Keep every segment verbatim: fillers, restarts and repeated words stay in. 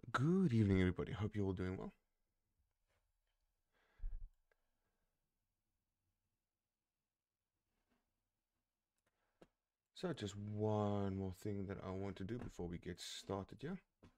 Good evening, everybody. Hope you're all doing well. So, just one more thing that I want to do before we get started, yeah?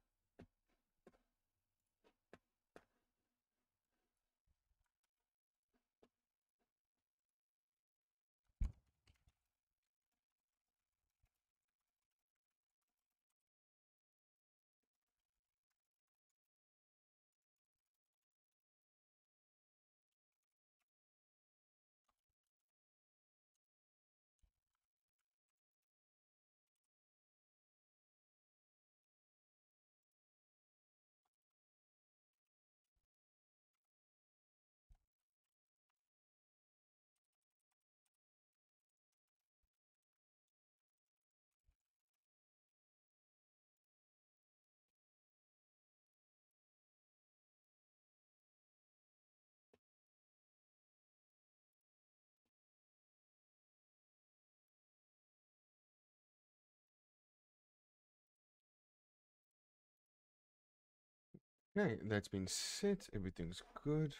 Okay, that's been set. Everything's good.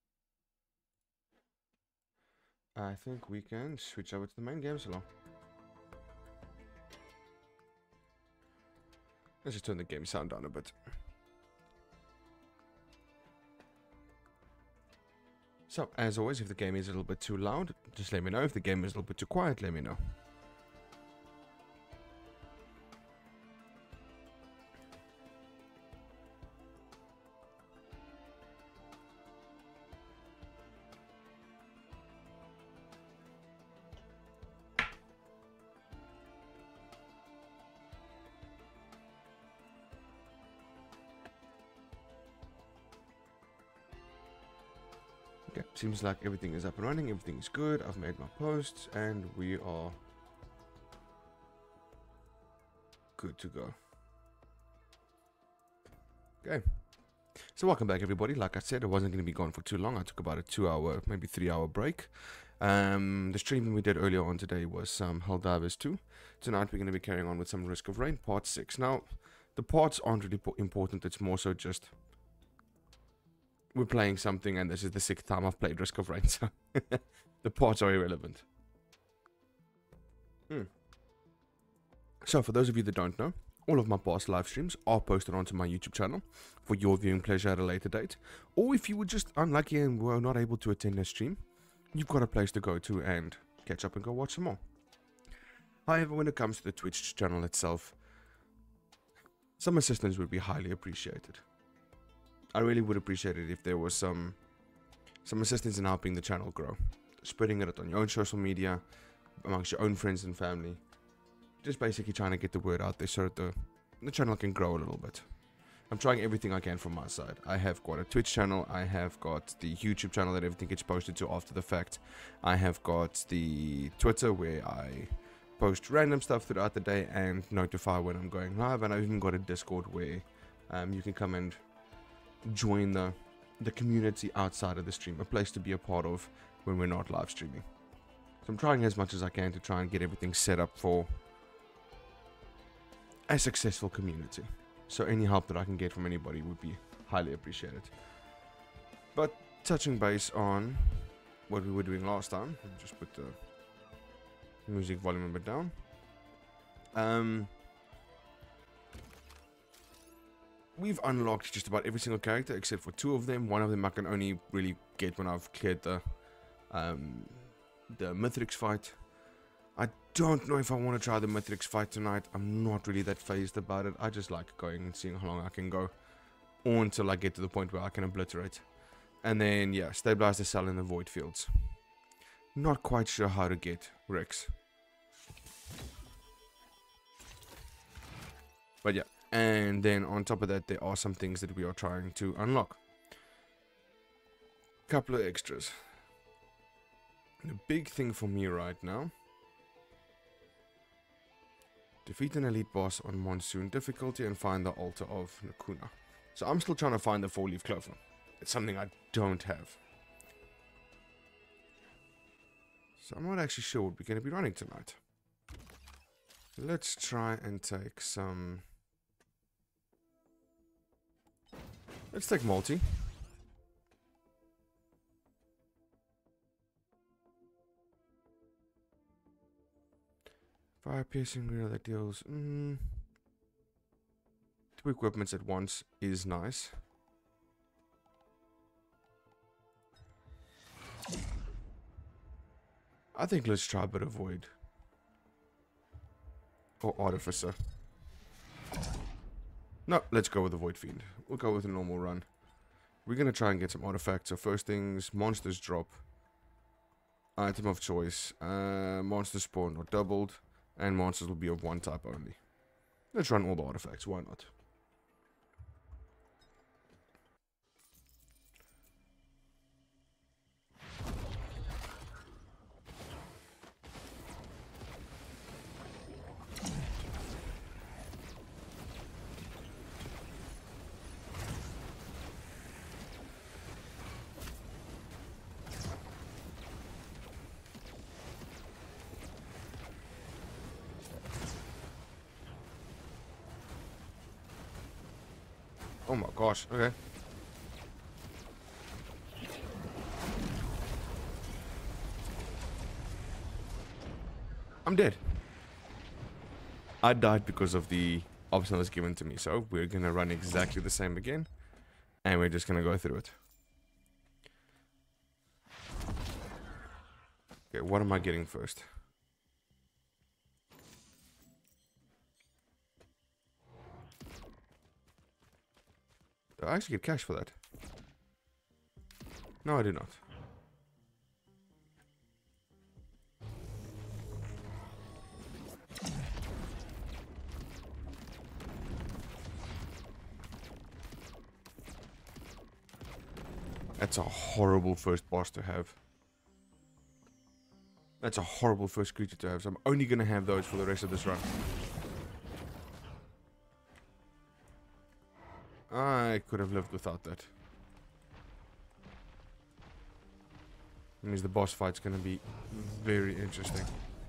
I think we can switch over to the main game salon. Let's just turn the game sound down a bit. So, as always, if the game is a little bit too loud, just let me know. If the game is a little bit too quiet, let me know. Okay, seems like everything is up and running. Everything is good. I've made my posts, and we are good to go. Okay. So welcome back, everybody. Like I said, I wasn't going to be gone for too long. I took about a two-hour, maybe three-hour break. Um, the stream we did earlier on today was some um, Helldivers two. Tonight we're going to be carrying on with some Risk of Rain, Part six. Now, the parts aren't really important. It's more so just we're playing something, and this is the sixth time I've played Risk of Rain, so the parts are irrelevant. Hmm. So, for those of you that don't know, all of my past live streams are posted onto my YouTube channel for your viewing pleasure at a later date. Or if you were just unlucky and were not able to attend a stream, you've got a place to go to and catch up and go watch some more. However, when it comes to the Twitch channel itself, some assistance would be highly appreciated. I really would appreciate it if there was some some assistance in helping the channel grow. Spreading it on your own social media, amongst your own friends and family. Just basically trying to get the word out there so that the, the channel can grow a little bit. I'm trying everything I can from my side. I have got a Twitch channel, I have got the YouTube channel that everything gets posted to after the fact. I have got the Twitter where I post random stuff throughout the day and notify when I'm going live, and I've even got a Discord where um, you can come and join the, the community outside of the stream, a place to be a part of when we're not live streaming. So I'm trying as much as I can to try and get everything set up for a successful community. So any help that I can get from anybody would be highly appreciated. But touching base on what we were doing last time, let me just put the music volume a bit down. Um, we've unlocked just about every single character except for two of them. One of them I can only really get when I've cleared the um, the Mithrix fight. I don't know if I want to try the Mithrix fight tonight. I'm not really that phased about it. I just like going and seeing how long I can go. Or until I get to the point where I can obliterate. And then, yeah, stabilize the cell in the void fields. Not quite sure how to get Rex. But yeah, and then on top of that, there are some things that we are trying to unlock. Couple of extras. The big thing for me right now: defeat an elite boss on Monsoon difficulty and find the altar of Nakuna. So I'm still trying to find the four-leaf clover. It's something I don't have. So I'm not actually sure what we're going to be running tonight. Let's try and take some Let's take multi. Fire piercing real that deals. Mm, two equipments at once is nice. I think let's try a bit of Void. Or Artificer. No, let's go with the Void Fiend. We'll go with a normal run. We're going to try and get some artifacts. So first things, monsters drop. Item of choice. Uh, monsters spawn or doubled. And monsters will be of one type only. Let's run all the artifacts. Why not? Oh my gosh, okay. I'm dead. I died because of the option that was given to me, so we're gonna run exactly the same again. And we're just gonna go through it. Okay, what am I getting first? Do I actually get cash for that? No, I do not. That's a horrible first boss to have. That's a horrible first creature to have, so I'm only gonna have those for the rest of this run. I could have lived without that. It means the boss fight's gonna be very interesting.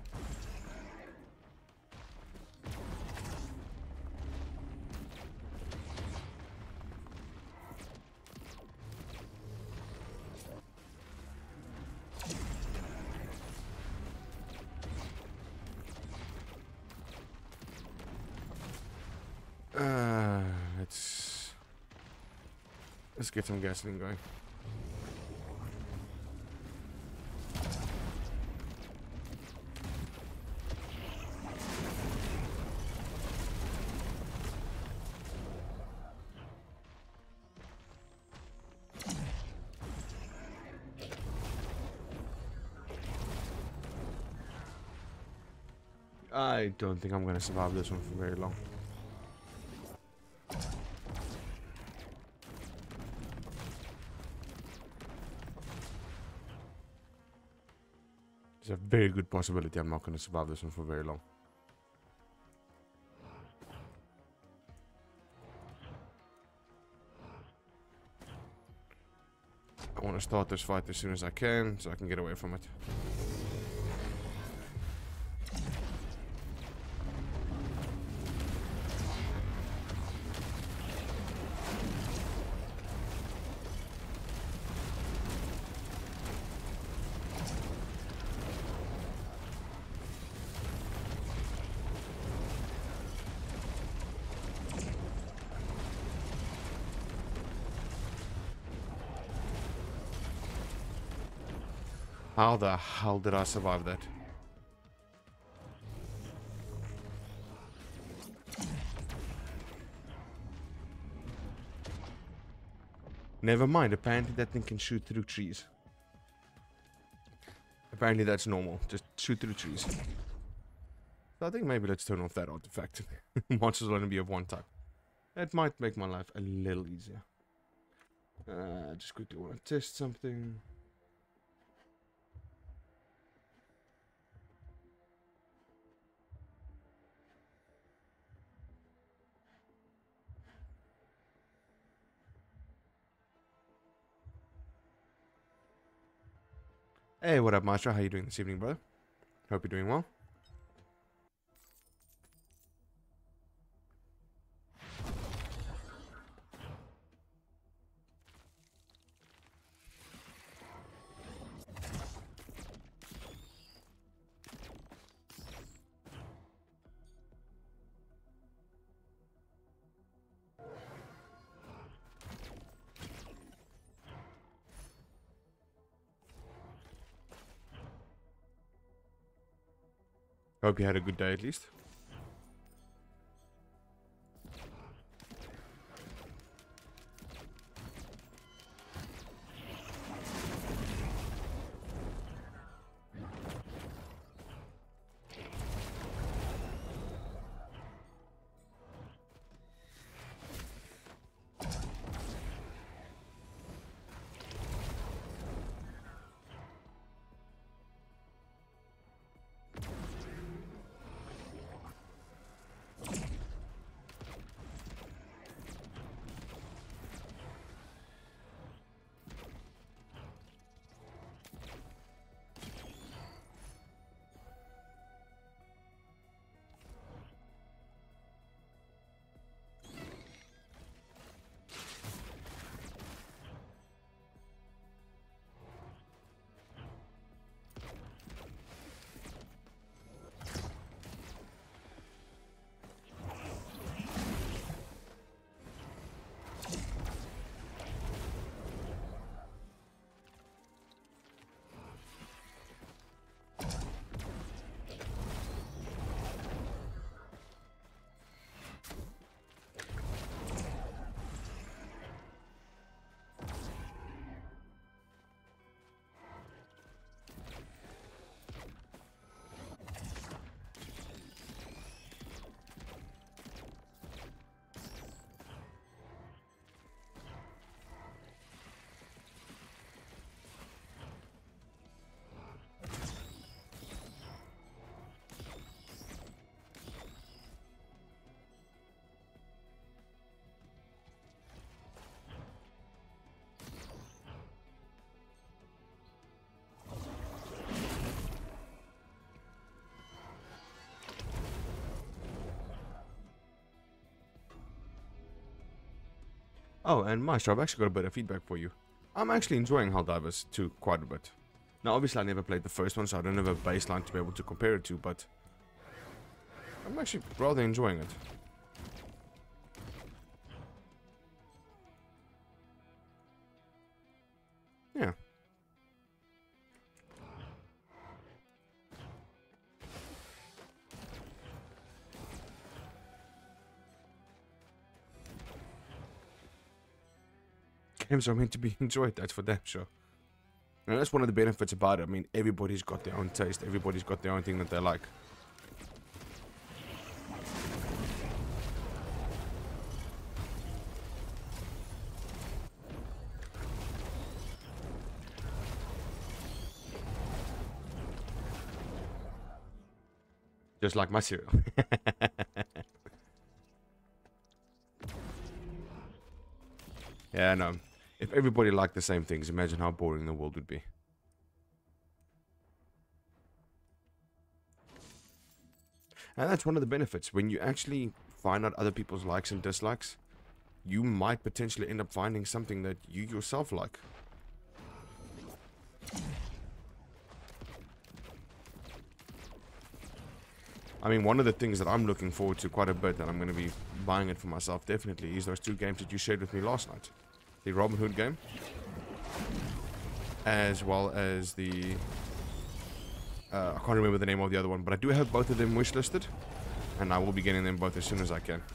Uh, let's let's get some gasoline going. I don't think I'm gonna survive this one for very long. There's a very good possibility I'm not gonna survive this one for very long. I want to start this fight as soon as I can, so I can get away from it. How the hell did I survive that? Never mind, apparently that thing can shoot through trees. Apparently that's normal, just shoot through trees. So I think maybe let's turn off that artifact. Monsters will only be of one type. That might make my life a little easier. Uh, just quickly want to test something. Hey, what up, Maestro? How you doing this evening, brother? Hope you're doing well. Hope you had a good day at least. Oh, and Maestro, I've actually got a bit of feedback for you. I'm actually enjoying Helldivers two quite a bit. Now, obviously, I never played the first one, so I don't have a baseline to be able to compare it to, but I'm actually rather enjoying it. Yeah. Games are meant to be enjoyed, that's for damn sure. And that's one of the benefits about it. I mean, everybody's got their own taste, everybody's got their own thing that they like. Just like my cereal. Yeah, no. If everybody liked the same things, imagine how boring the world would be. And that's one of the benefits. When you actually find out other people's likes and dislikes, you might potentially end up finding something that you yourself like. I mean, one of the things that I'm looking forward to quite a bit, and I'm going to be buying it for myself definitely, is those two games that you shared with me last night. The Robin Hood game, as well as the... Uh, I can't remember the name of the other one, but I do have both of them wishlisted, and I will be getting them both as soon as I can.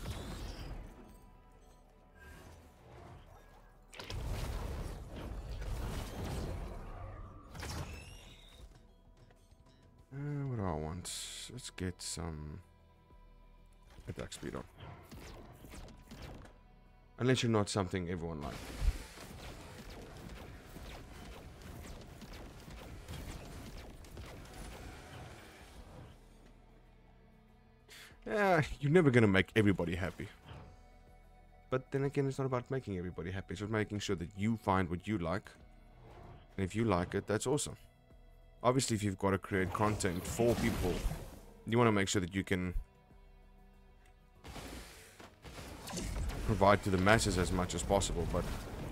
Uh, what do I want? Let's get some attack speed on. Unless you're not something everyone likes. Yeah, you're never gonna make everybody happy. But then again, it's not about making everybody happy. It's just making sure that you find what you like. And if you like it, that's awesome. Obviously, if you've got to create content for people, you want to make sure that you can provide to the masses as much as possible, but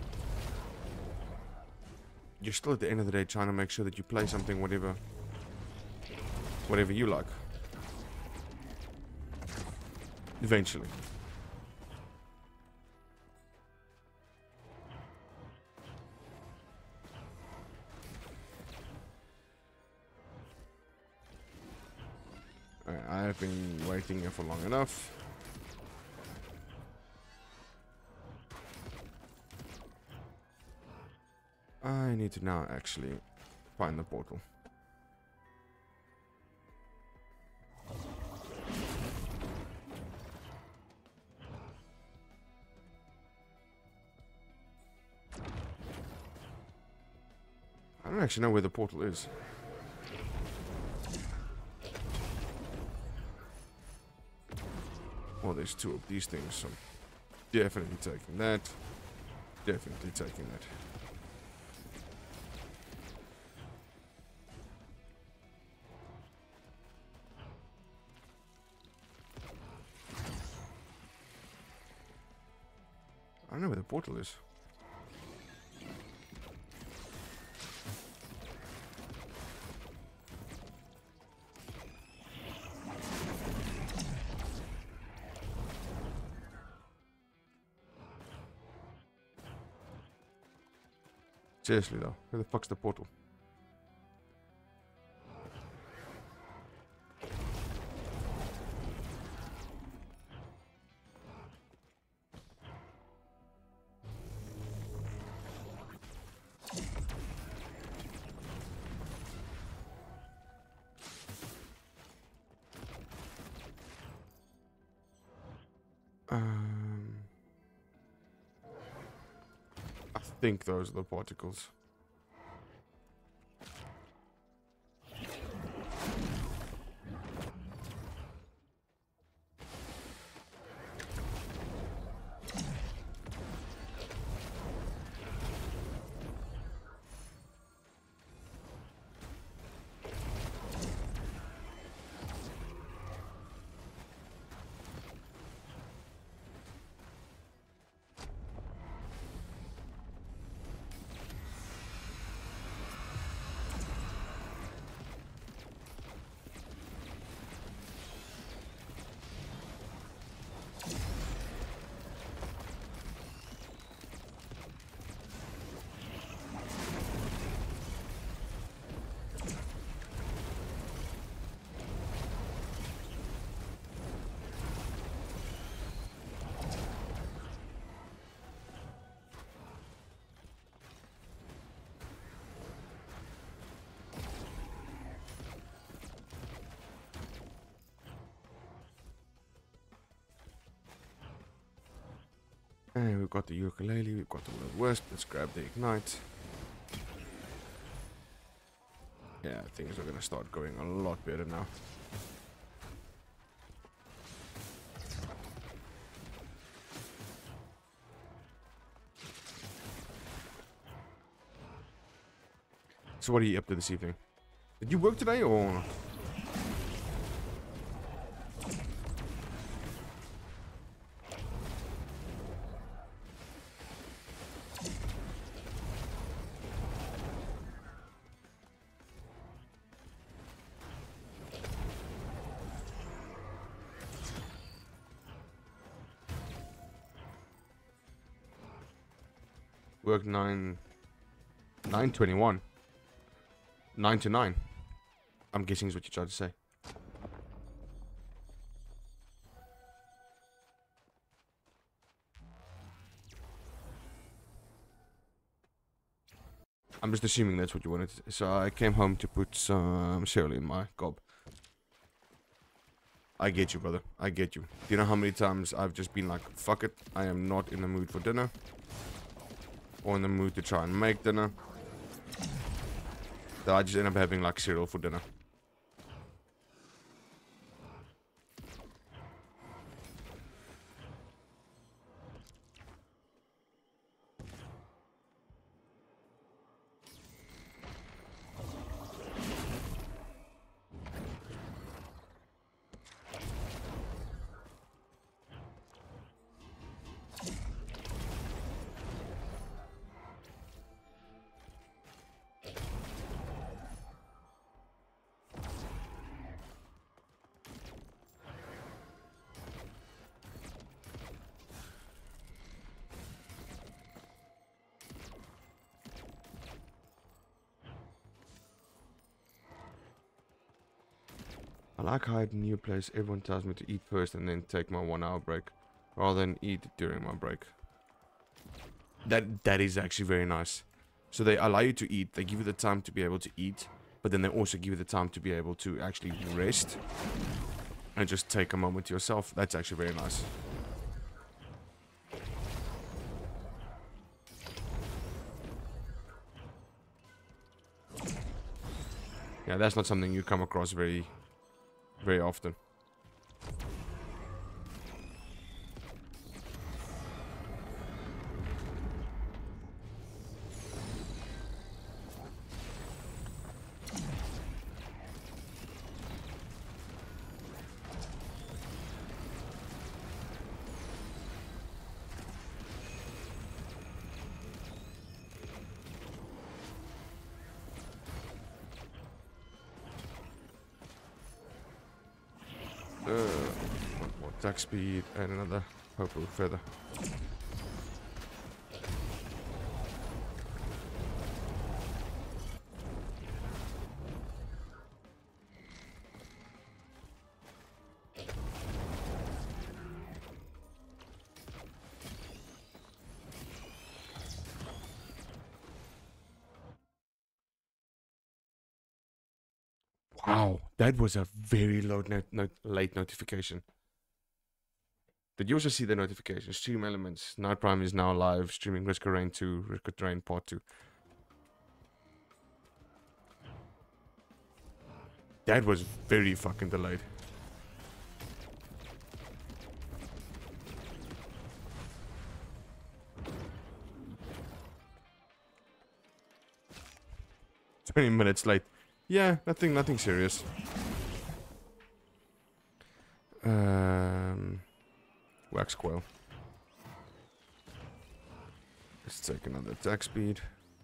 you're still at the end of the day trying to make sure that you play something whatever whatever you like. Eventually. I've been waiting here for long enough. I need to now actually find the portal. I don't actually know where the portal is. Well, there's two of these things, so definitely taking that. Definitely taking that. I don't know where the portal is. Seriously though, where the fuck's the portal? Um, I think those are the particles. And we've got the ukulele, we've got the Will-O-Wisp. Let's grab the ignite. Yeah, things are gonna start going a lot better now. So what are you up to this evening? Did you work today or not? Work nine, nine twenty-one, nine to nine. I'm guessing is what you tried to say. I'm just assuming that's what you wanted. So I came home to put some cereal in my gob. I get you, brother. I get you. Do you know how many times I've just been like, fuck it, I am not in the mood for dinner. Or in the mood to try and make dinner. That I just end up having like cereal for dinner. I like how at new place everyone tells me to eat first and then take my one hour break, rather than eat during my break. That that is actually very nice. So they allow you to eat, they give you the time to be able to eat, but then they also give you the time to be able to actually rest and just take a moment to yourself. That's actually very nice. Yeah, that's not something you come across very, very often. Uh, one more attack speed and another purple feather. Wow, that was a very low not not late notification. Did you also see the notification? Stream Elements. Night Prime is now live. Streaming Risk of Rain two. Risk of Rain Part two. That was very fucking delayed. twenty minutes late. Yeah, nothing, nothing serious. Um, wax coil. Let's take another attack speed.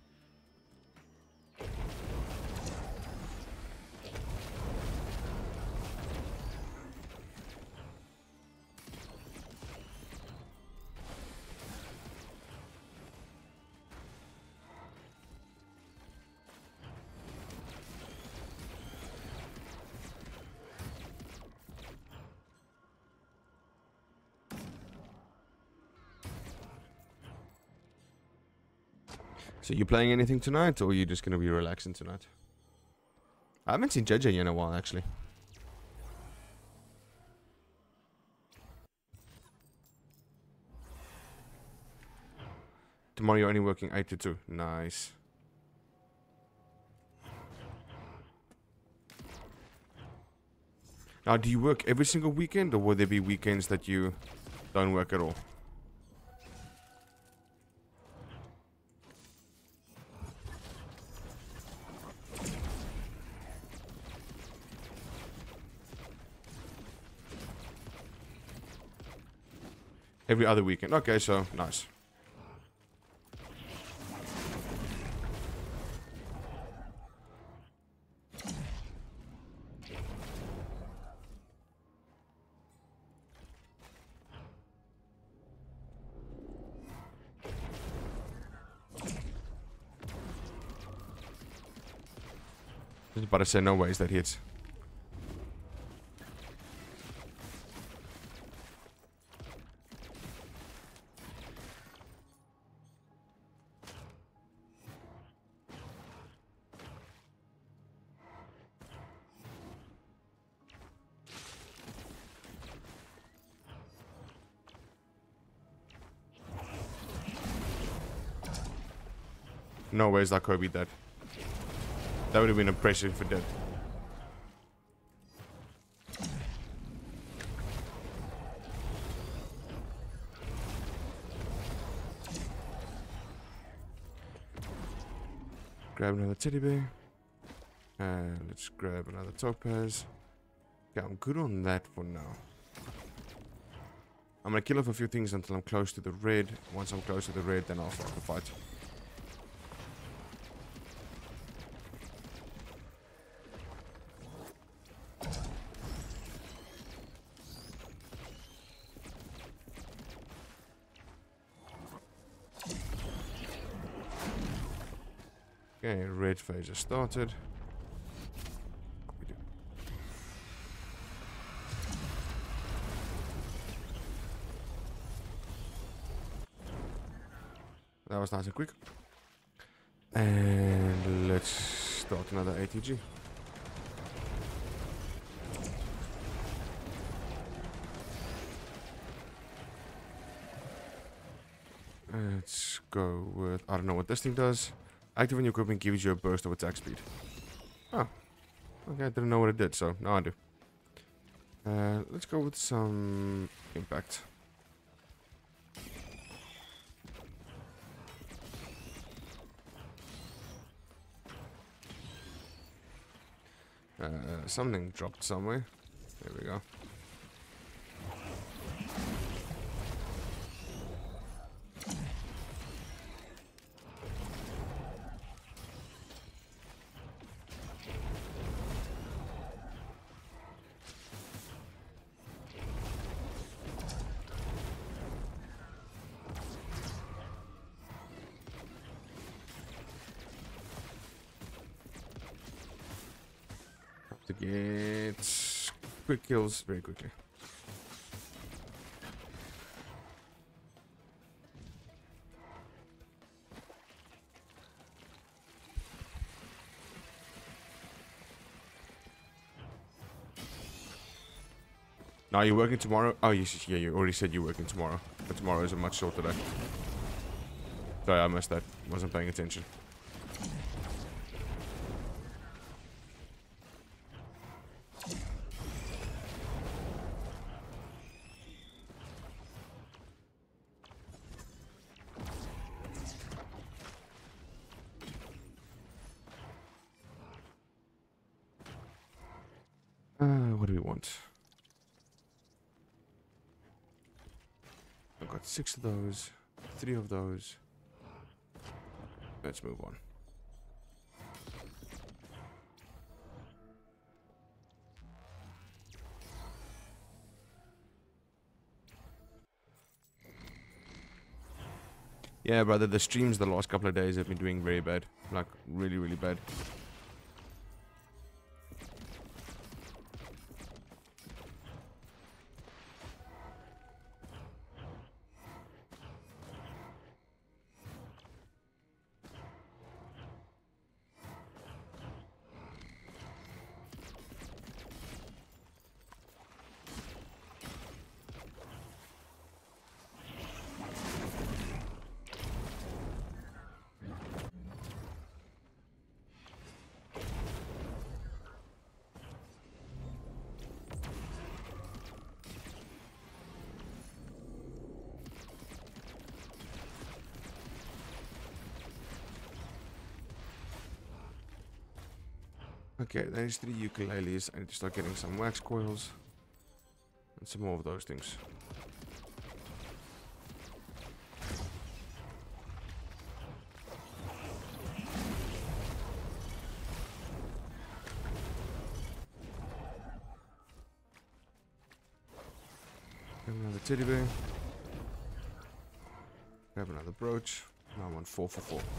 So you playing anything tonight, or are you just gonna be relaxing tonight? I haven't seen J J in a while, actually. Tomorrow you're only working eight to two. Nice. Now, do you work every single weekend, or will there be weekends that you don't work at all? Every other weekend. Okay, so nice. Just about to say no ways that hits. No ways that Kobe dead. That would have been impressive for dead. Grab another teddy bear. And let's grab another topaz. Okay, I'm good on that for now. I'm gonna kill off a few things until I'm close to the red. Once I'm close to the red, then I'll start the fight. Okay, red phase has started. was nice and quick. And let's start another A T G. Let's go with, I don't know what this thing does. Active when your equipment gives you a burst of attack speed. Oh. Okay, I didn't know what it did, so now I do. Uh, let's go with some impact. Uh, something dropped somewhere. There we go. To get quick kills very quickly. Now you're working tomorrow? Oh, yes, yeah, you already said you're working tomorrow. But tomorrow is a much shorter day. Sorry, I missed that. Wasn't paying attention. Uh, what do we want? I've got six of those, three of those. Let's move on. Yeah, brother, the streams the last couple of days have been doing very bad. Like, really, really bad. Okay, there's three ukuleles. I need to start getting some wax coils. And some more of those things. Grab another teddy bear. Grab another brooch. Now I want four for four.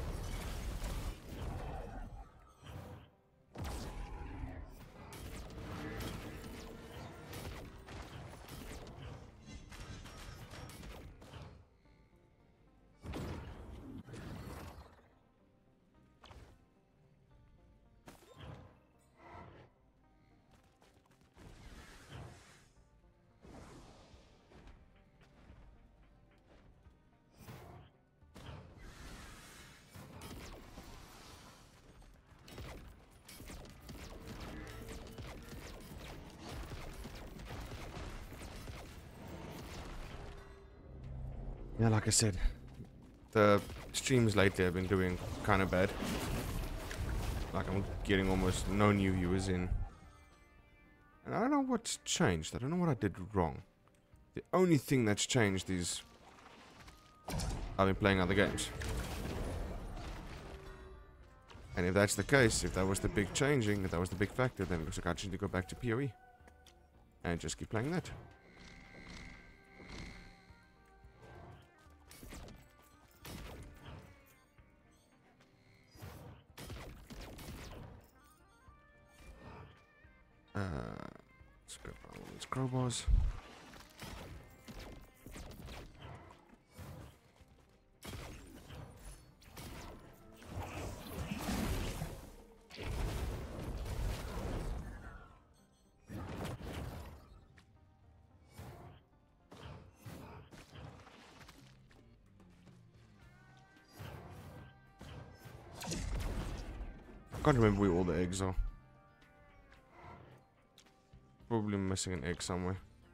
Yeah, like I said, the streams lately have been doing kind of bad. Like, I'm getting almost no new viewers in. And I don't know what's changed. I don't know what I did wrong. The only thing that's changed is I've been playing other games. And if that's the case, if that was the big changing, if that was the big factor, then it looks like I just need to go back to P O E. And just keep playing that. Uh, let's grab all these crowbars. I can't remember where all the eggs are. Probably missing an egg somewhere.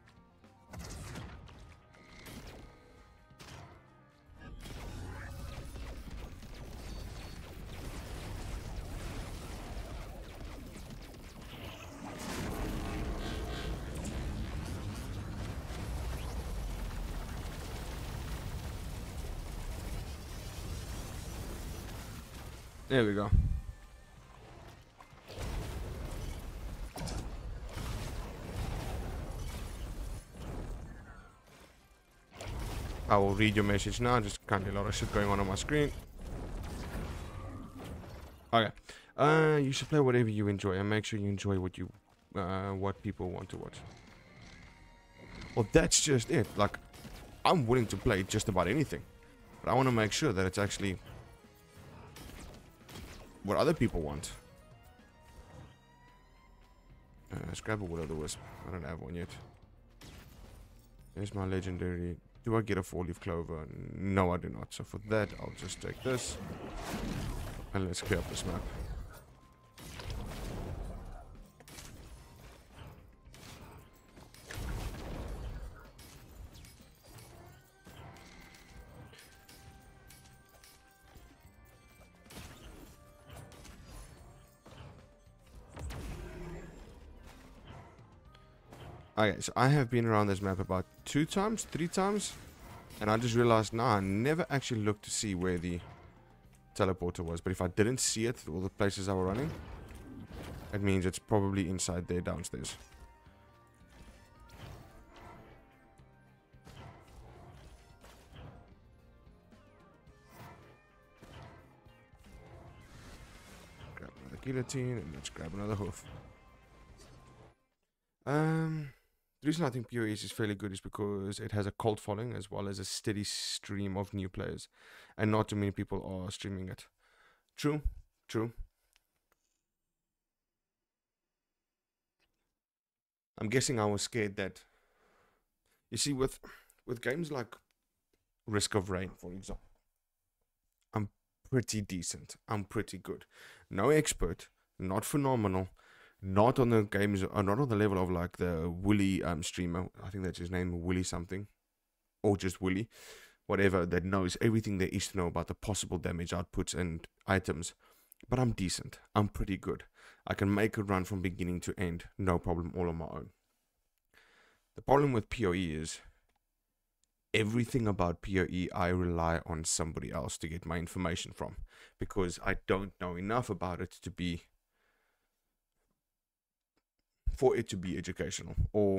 There we go. I will read your message now. Just can't a lot of shit going on on my screen. Okay. Uh, you should play whatever you enjoy and make sure you enjoy what you, uh, what people want to watch. Well, that's just it. Like, I'm willing to play just about anything, but I want to make sure that it's actually what other people want. Uh, let's grab a Will-O-the-Wisp. I don't have one yet. There's my legendary. Do I get a four-leaf clover? No, I do not. So for that, I'll just take this. And let's clear up this map. Okay, so I have been around this map about two times, three times, and I just realized, nah, I never actually looked to see where the teleporter was. But if I didn't see it, all the places I were running, it means it's probably inside there downstairs. Grab another guillotine, and let's grab another hoof. Um... The reason I think P O E is fairly good is because it has a cult following as well as a steady stream of new players. And not too many people are streaming it. True, true. I'm guessing I was scared that... You see, with, with games like Risk of Rain, for example, I'm pretty decent. I'm pretty good. No expert, not phenomenal. Not on the games, or not on the level of like the Willy um, streamer. I think that's his name, Willy something, or just Willy, whatever. That knows everything there is to know about the possible damage outputs and items. But I'm decent. I'm pretty good. I can make a run from beginning to end, no problem, all on my own. The problem with P O E is everything about P O E I rely on somebody else to get my information from, because I don't know enough about it to be. For it to be educational, or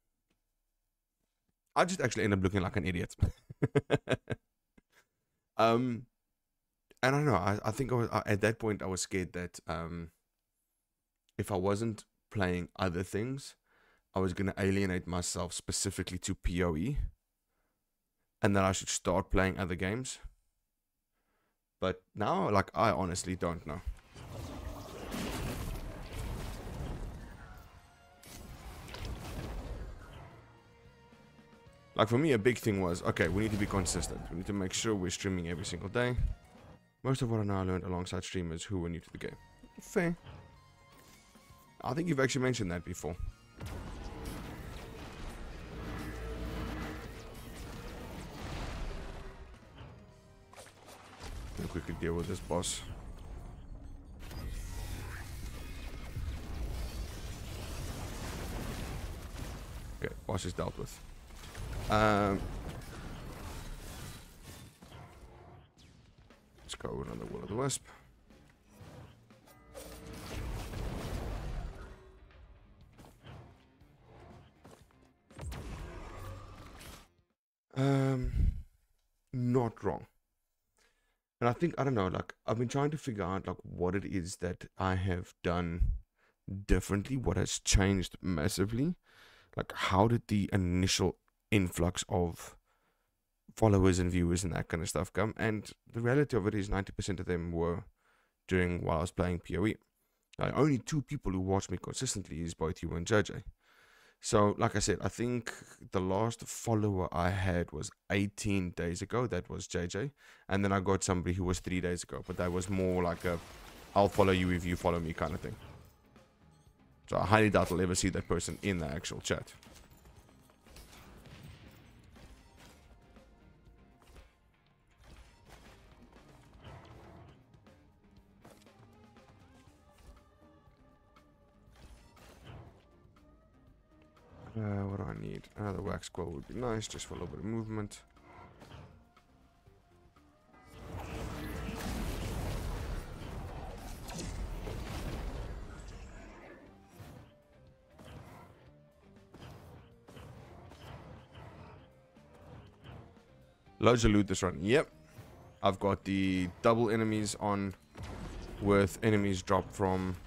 I just actually end up looking like an idiot. um, and I don't know. I, I think I was, I, at that point I was scared that um, if I wasn't playing other things, I was gonna alienate myself specifically to P O E, and that I should start playing other games. But now, like, I honestly don't know. Like, for me, a big thing was, okay, we need to be consistent. We need to make sure we're streaming every single day. Most of what I now learned alongside streamers who were new to the game. Fair. I think you've actually mentioned that before. Let's quickly deal with this boss. Okay, boss is dealt with. Um, let's go with another Will-O-the-Wisp. Um, not wrong. And I think, I don't know, like, I've been trying to figure out, like, what it is that I have done differently, what has changed massively. Like, how did the initial influx of followers and viewers and that kind of stuff come? And the reality of it is ninety percent of them were during while I was playing P O E. Like, only two people who watch me consistently is both you and J J. So, like I said, I think the last follower I had was eighteen days ago. That was J J. And then I got somebody who was three days ago. But that was more like a I'll follow you if you follow me kind of thing. So I highly doubt I'll ever see that person in the actual chat. Uh, what do I need? Uh, the wax quill would be nice, just for a little bit of movement. Loads of loot this run. Yep. I've got the double enemies on with enemies drop from...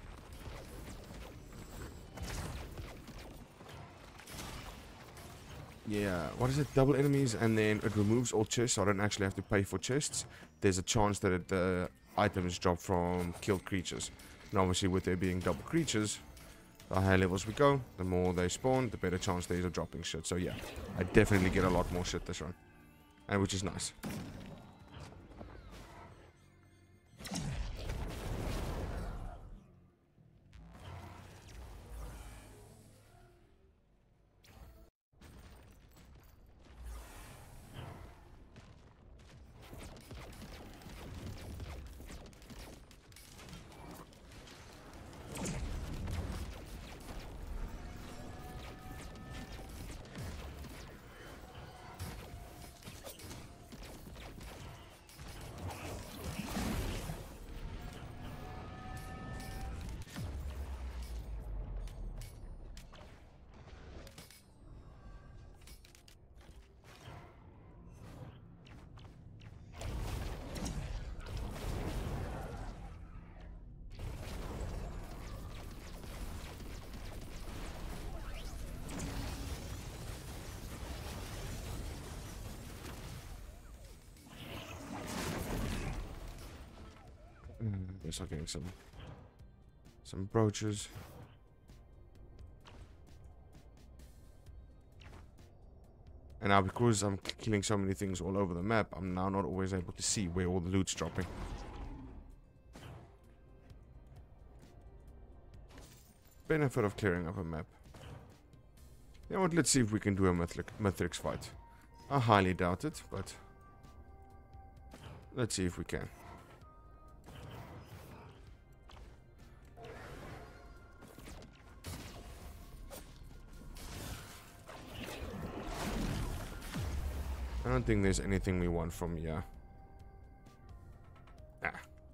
Yeah, what is it? Double enemies, and then it removes all chests, so I don't actually have to pay for chests. There's a chance that it, the items drop from killed creatures. And obviously with there being double creatures, the higher levels we go, the more they spawn, the better chance there is of dropping shit. So yeah, I definitely get a lot more shit this run. And which is nice. Mm, just getting some some brooches. And now because I'm killing so many things all over the map, I'm now not always able to see where all the loot's dropping. Benefit of clearing up a map. You know what, let's see if we can do a Mythric, Mythrix fight. I highly doubt it, but let's see if we can. I don't think there's anything we want from here. Nah.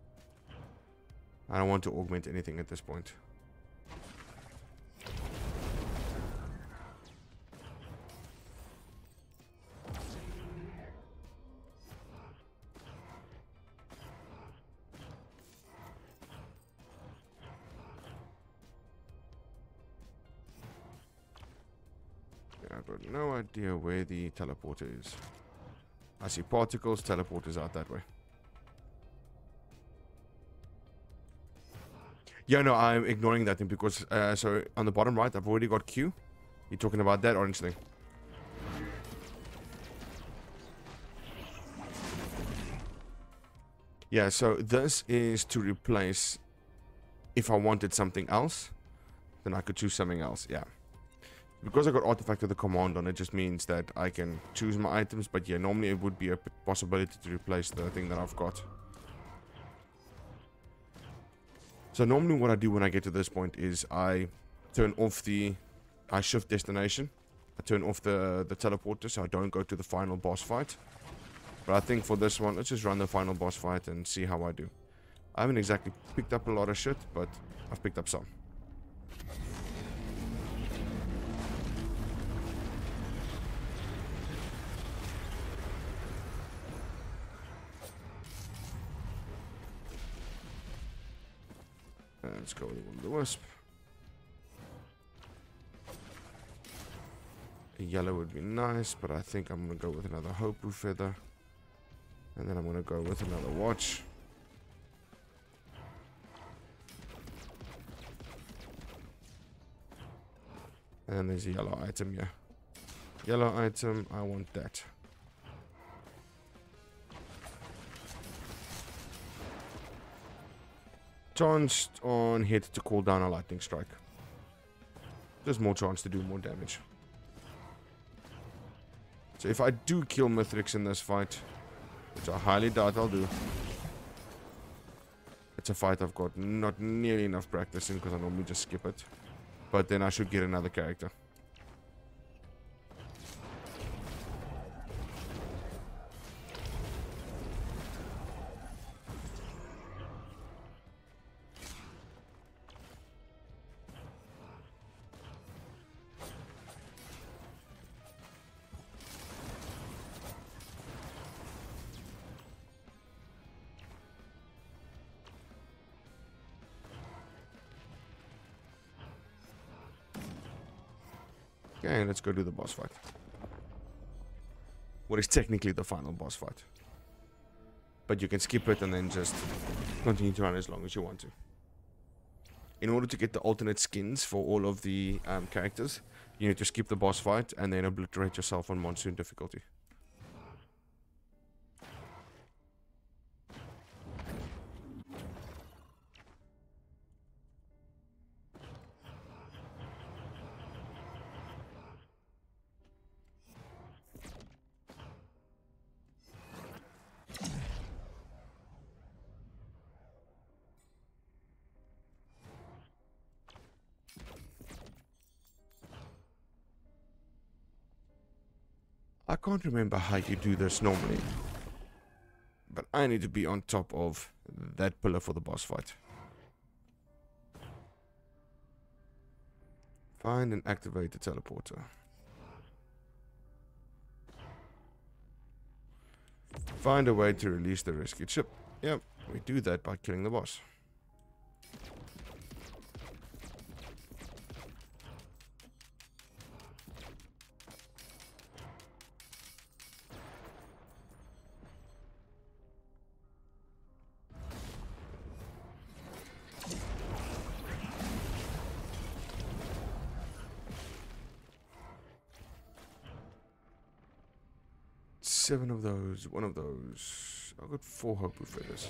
I don't want to augment anything at this point. Yeah, I've got no idea where the teleporter is. I see particles, teleporters out that way. Yeah, no, I'm ignoring that thing because, uh, so on the bottom right, I've already got Q. You're talking about that orange thing. Yeah, so this is to replace, if I wanted something else, then I could choose something else, yeah. Because I got Artifact of the Command on, it just means that I can choose my items, but yeah, normally it would be a possibility to replace the thing that I've got. So normally what I do when I get to this point is I turn off the, I shift destination, I turn off the, the teleporter so I don't go to the final boss fight. But I think for this one, let's just run the final boss fight and see how I do. I haven't exactly picked up a lot of shit, but I've picked up some. Let's go with one of the wisp. A yellow would be nice, but I think I'm going to go with another Hopu feather. And then I'm going to go with another watch. And then there's a yellow item here. Yellow item, I want that. chance on hit to call down a lightning strike. There's more chance to do more damage. So if I do kill Mithrix in this fight, which I highly doubt I'll do, it's a fight I've got not nearly enough practice in because I normally just skip it. But then I should get another character. Okay, let's go do the boss fight. What is technically the final boss fight. But you can skip it and then just continue to run as long as you want to. In order to get the alternate skins for all of the um, characters, you need to skip the boss fight and then obliterate yourself on Monsoon difficulty. I can't remember how you do this normally, but I need to be on top of that pillar for the boss fight. Find and activate the teleporter. Find a way to release the rescued ship. Yep, we do that by killing the boss. Seven of those, one of those. I've got four Hopu feathers.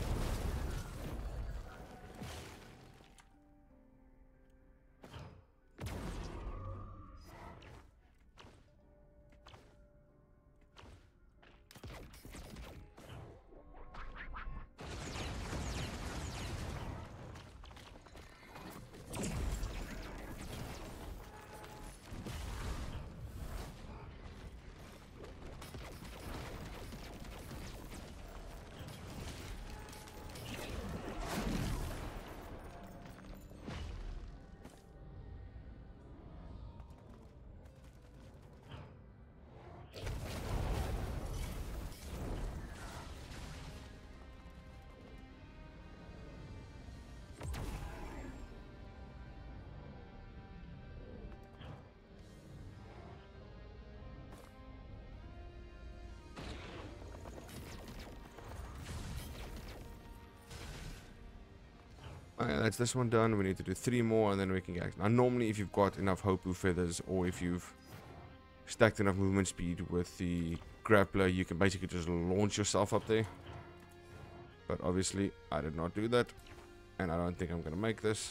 Okay, that's this one done. We need to do three more and then we can get. Now, normally, if you've got enough Hopu feathers or if you've stacked enough movement speed with the grappler, you can basically just launch yourself up there. But obviously, I did not do that, and I don't think I'm gonna make this.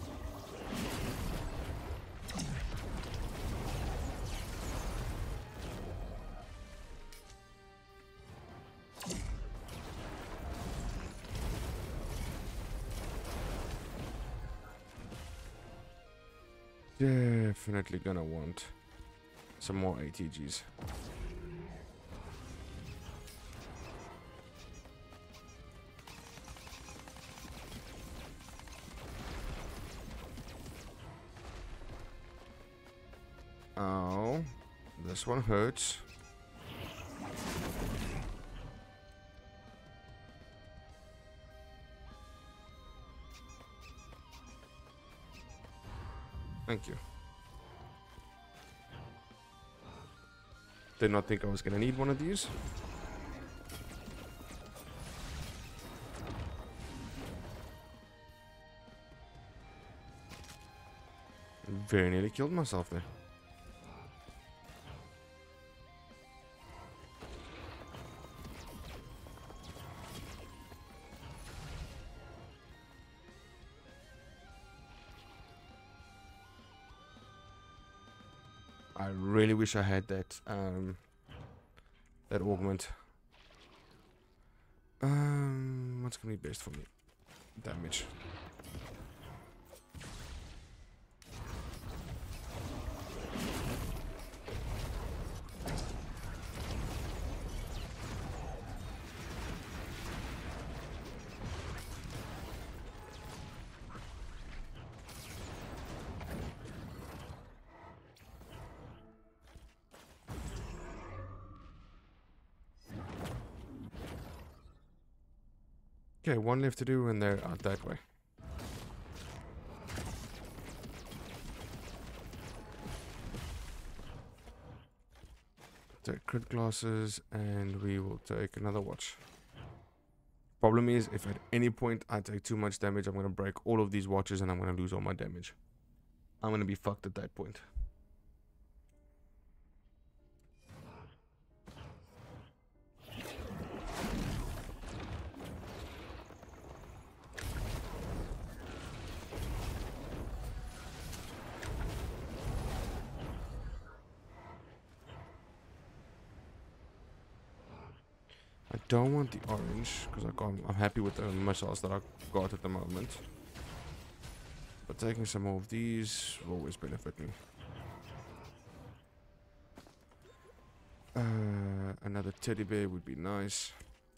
Definitely gonna want some more A T Gs. Oh, this one hurts. Thank you. Did not think I was gonna need one of these. Very nearly killed myself there. I really wish I had that um, that augment. Um, what's gonna be best for me? Damage. Okay, one left to do, and they're out that way. Take crit glasses, and we will take another watch. Problem is, if at any point I take too much damage, I'm gonna break all of these watches, and I'm gonna lose all my damage. I'm gonna be fucked at that point. I don't want the orange, because I'm happy with the missiles that I got at the moment. But taking some more of these will always benefit me. Uh, another teddy bear would be nice.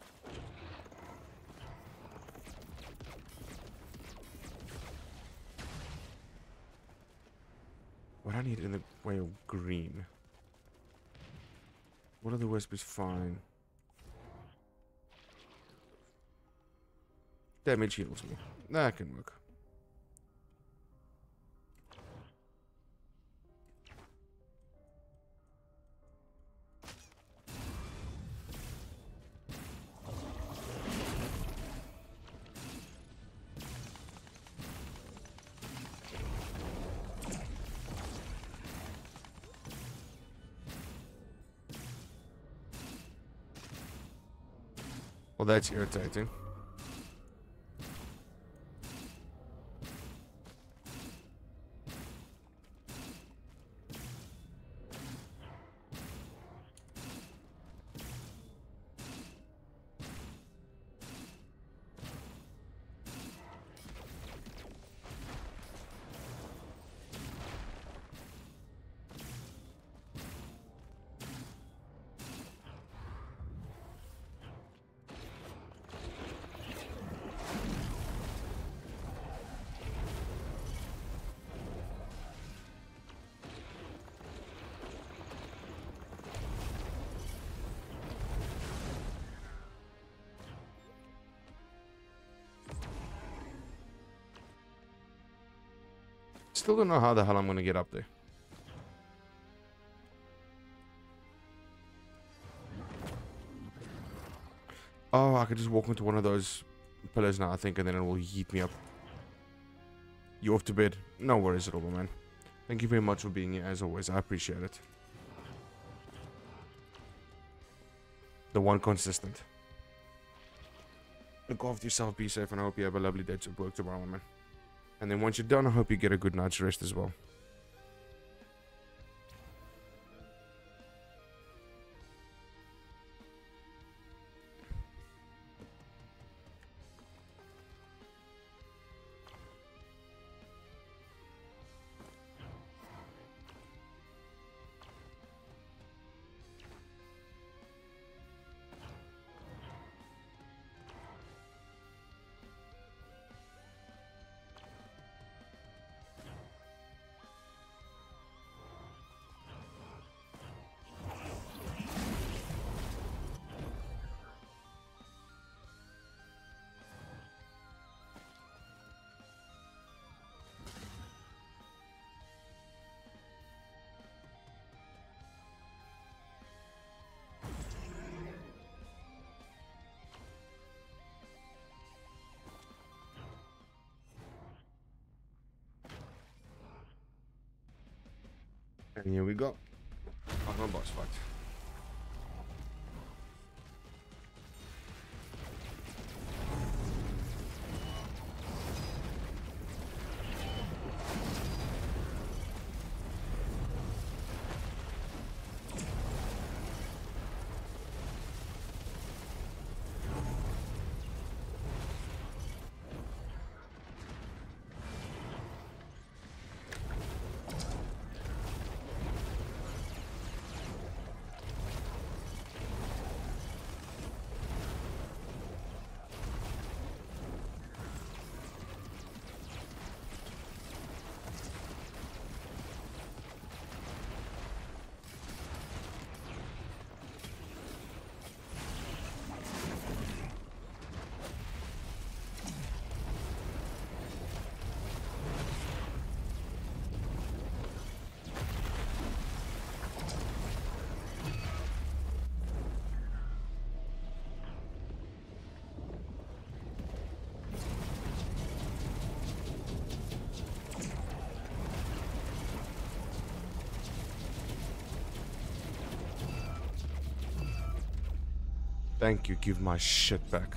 What I need in the way of green. What are the wisp is fine. Damage heals me. That can work. Well, that's irritating. Still don't know how the hell I'm gonna get up there. Oh, I could just walk into one of those pillars now, I think, and then it will yeet me up. You off to bed? No worries at all, man. Thank you very much for being here, as always. I appreciate it. The one consistent. Look after yourself, be safe, and I hope you have a lovely day to work tomorrow, man. And then once you're done, I hope you get a good night's rest as well. And here we go. Final boss fight. Thank you, give my shit back.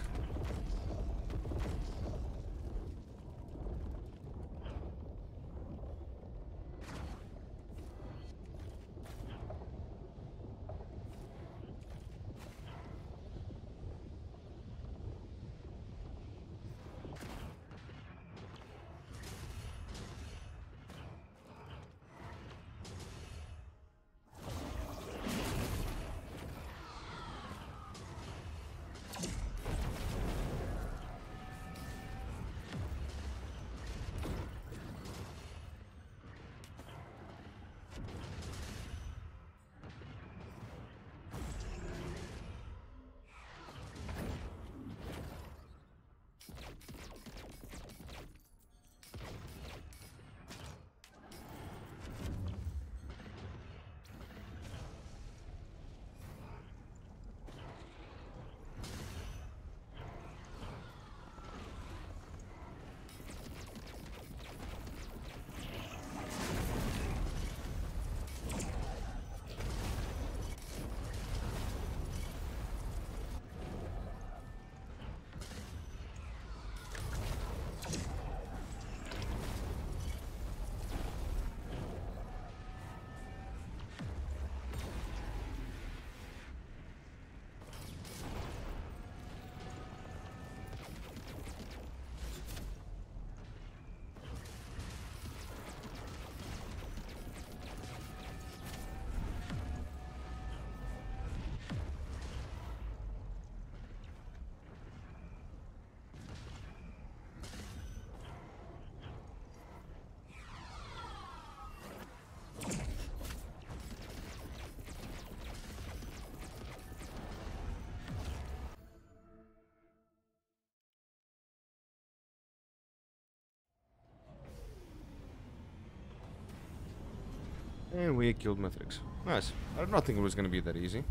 And we killed Mithrix. Nice. I did not think it was going to be that easy.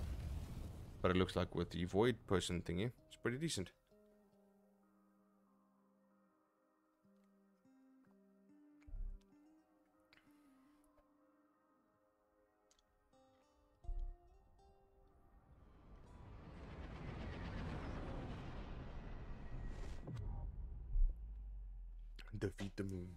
But it looks like with the void person thingy, it's pretty decent. Defeat the moon.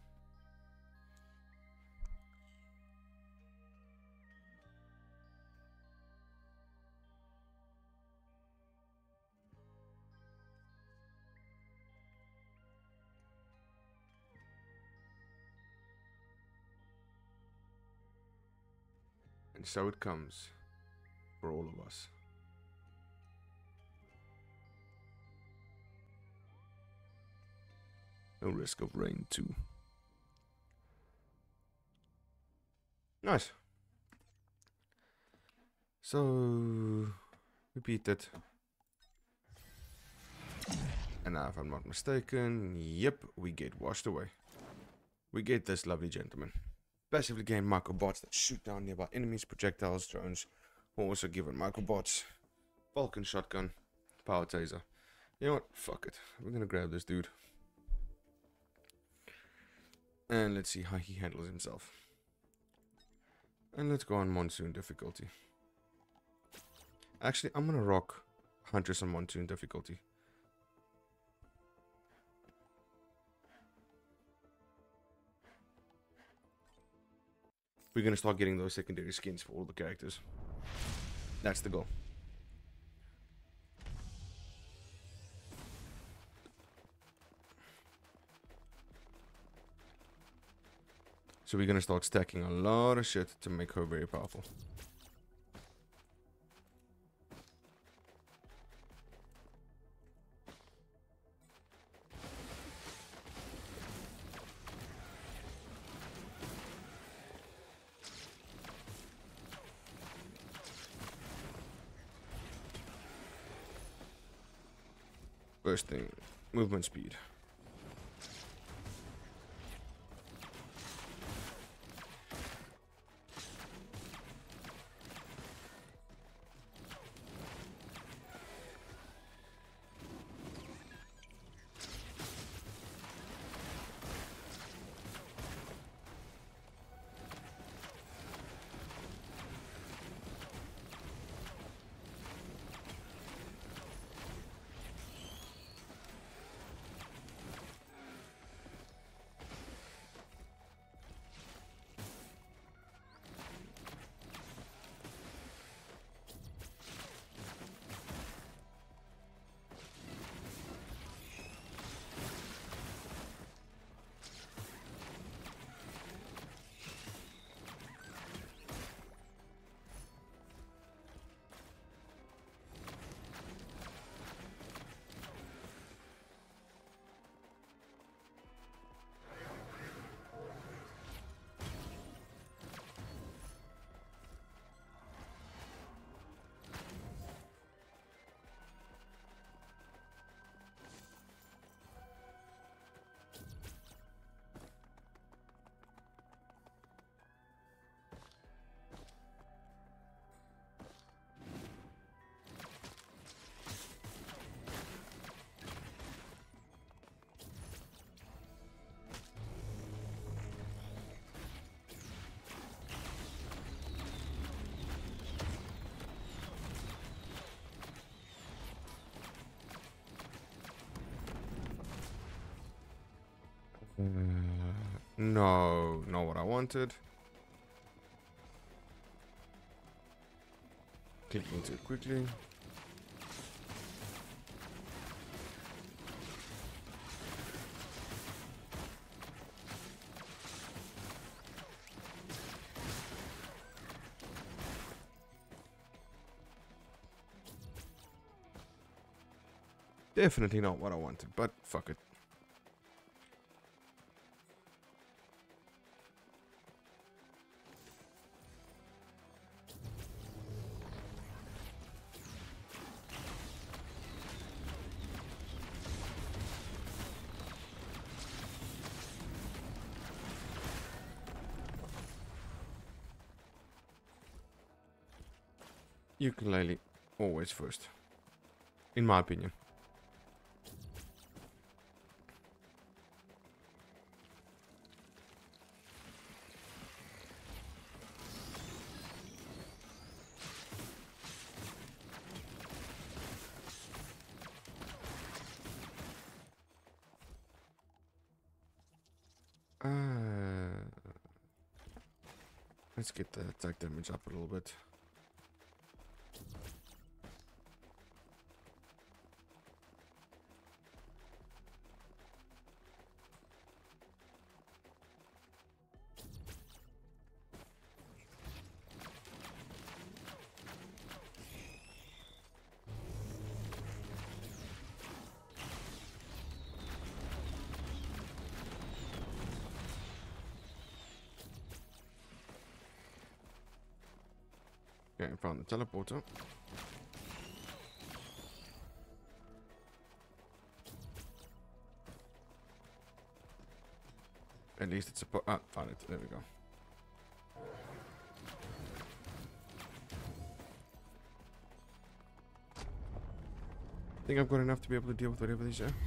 And so it comes for all of us. No risk of rain too. Nice. So repeat it. And now if I'm not mistaken, yep, we get washed away. We get this lovely gentleman. Passively gain microbots that shoot down nearby enemies, projectiles, drones. We're also given microbots, Vulcan shotgun, power taser. You know what? Fuck it. We're gonna grab this dude. And let's see how he handles himself. And let's go on Monsoon difficulty. Actually, I'm gonna rock Huntress on Monsoon difficulty. We're gonna start getting those secondary skins for all the characters. That's the goal. So we're gonna start stacking a lot of shit to make her very powerful. First thing, movement speed. Uh, no, not what I wanted. Clicking too quickly. Definitely not what I wanted, but fuck it. Ukulele, always first. In my opinion. Uh, let's get the attack damage up a little bit. Okay, I found the teleporter. At least it's a po- ah, found it. There we go. I think I've got enough to be able to deal with whatever these are.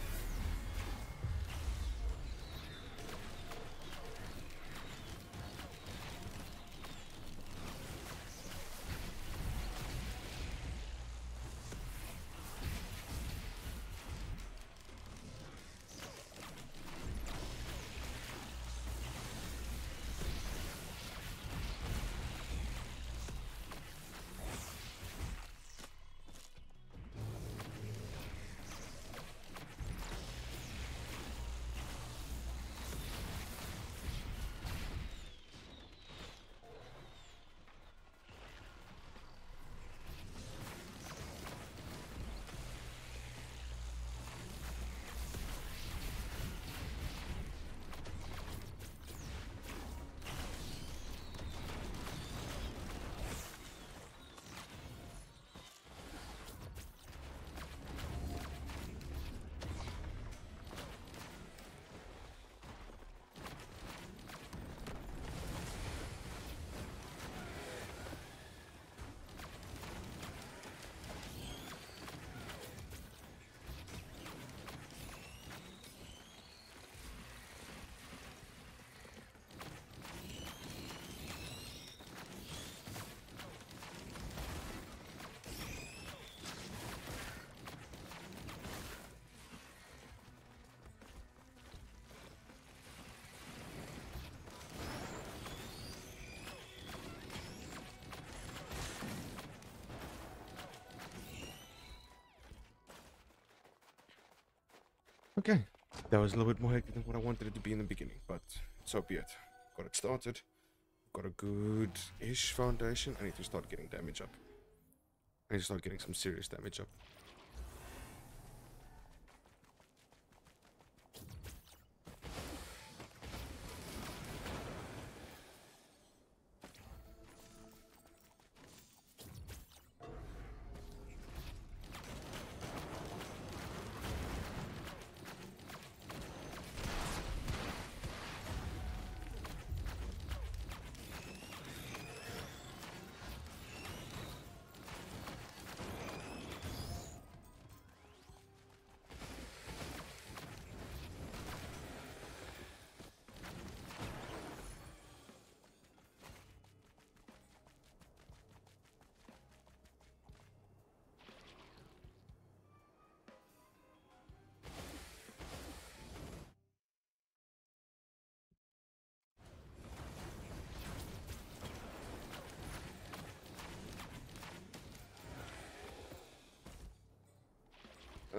Okay, that was a little bit more hectic than what I wanted it to be in the beginning, but so be it. Got it started. Got a good-ish foundation. I need to start getting damage up. I need to start getting some serious damage up.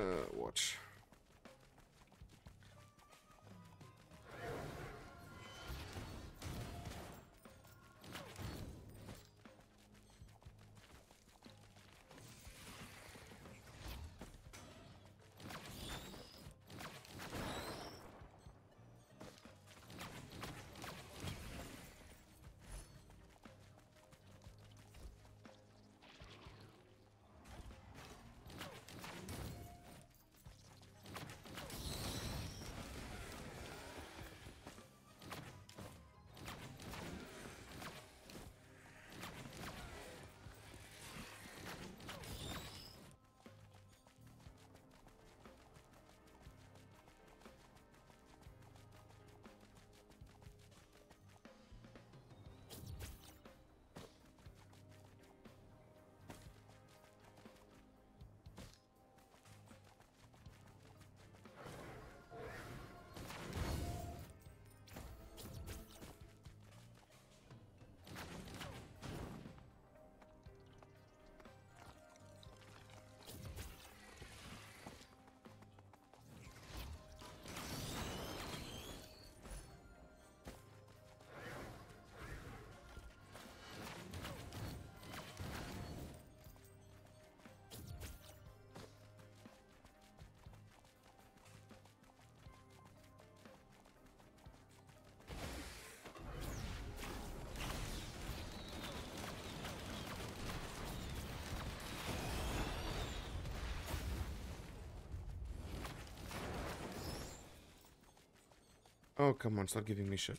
Uh, watch. Oh, come on, start giving me shit.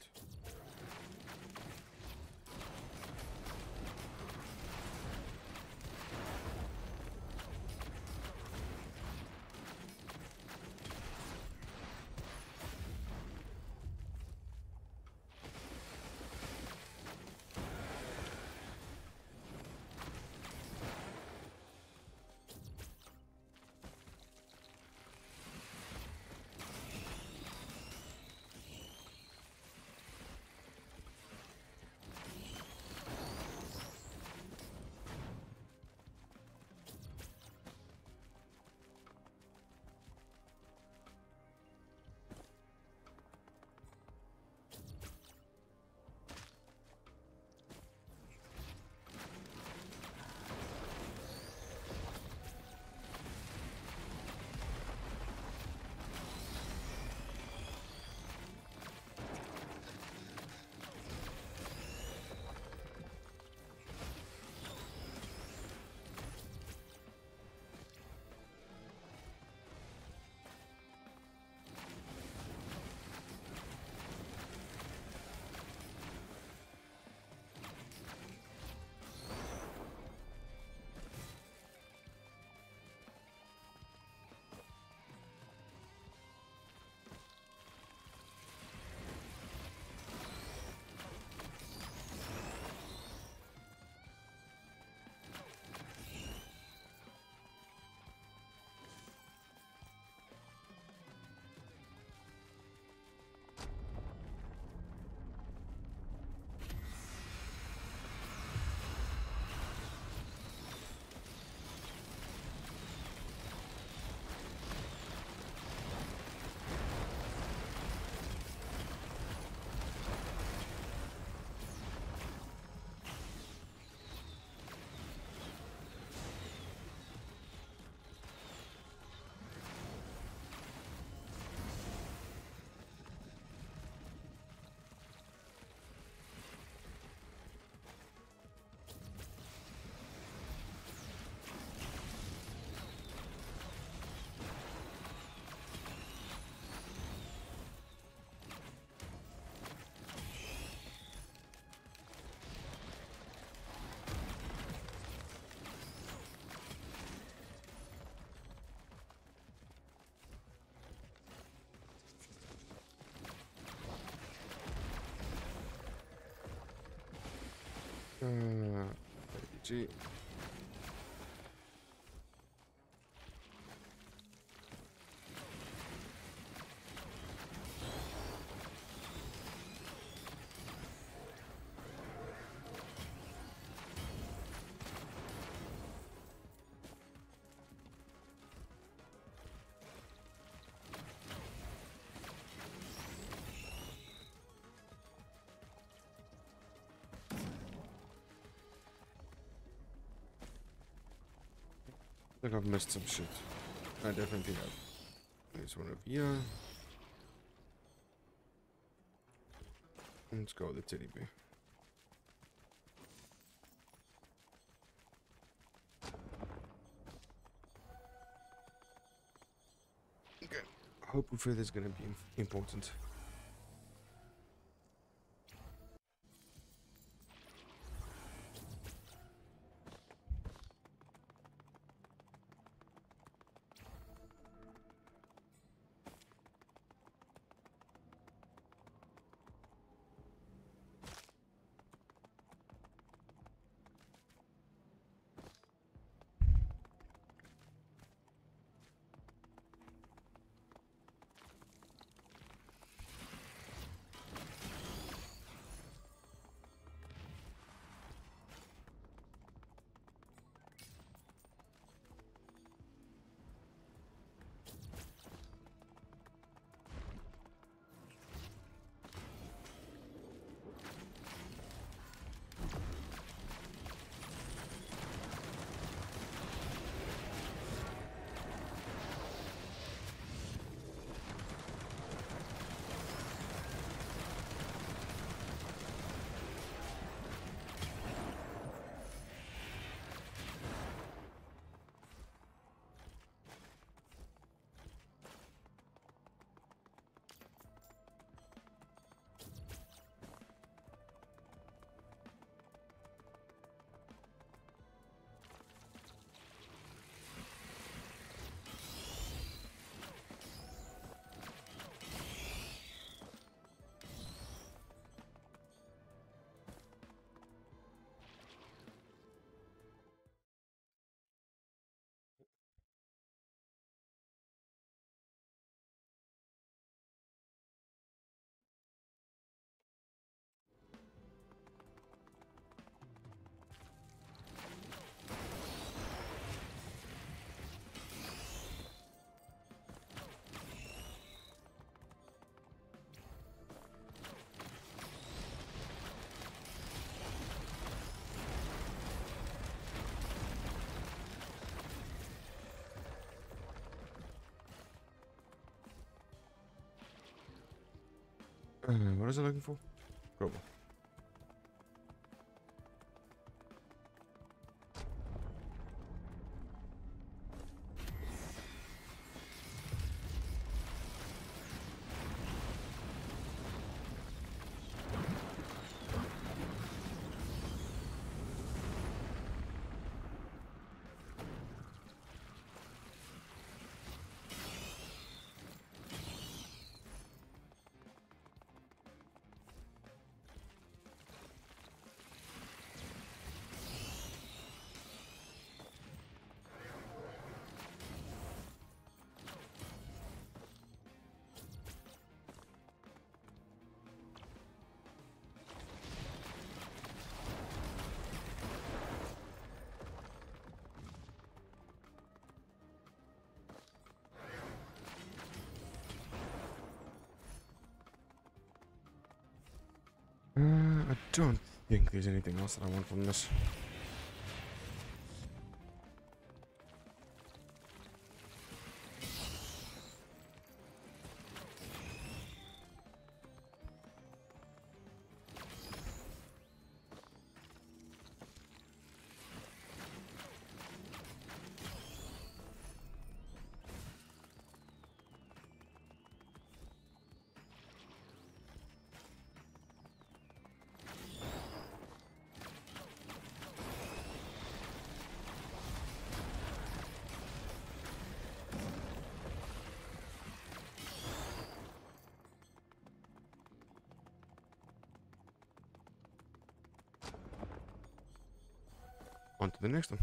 Uh, G. think I've missed some shit. I definitely have. There's one over here. Let's go with the teddy bear. Okay. Hope feather is gonna be important. Uh, what is it looking for? Global. Uh, I don't think there's anything else that I want from this. On to the next one.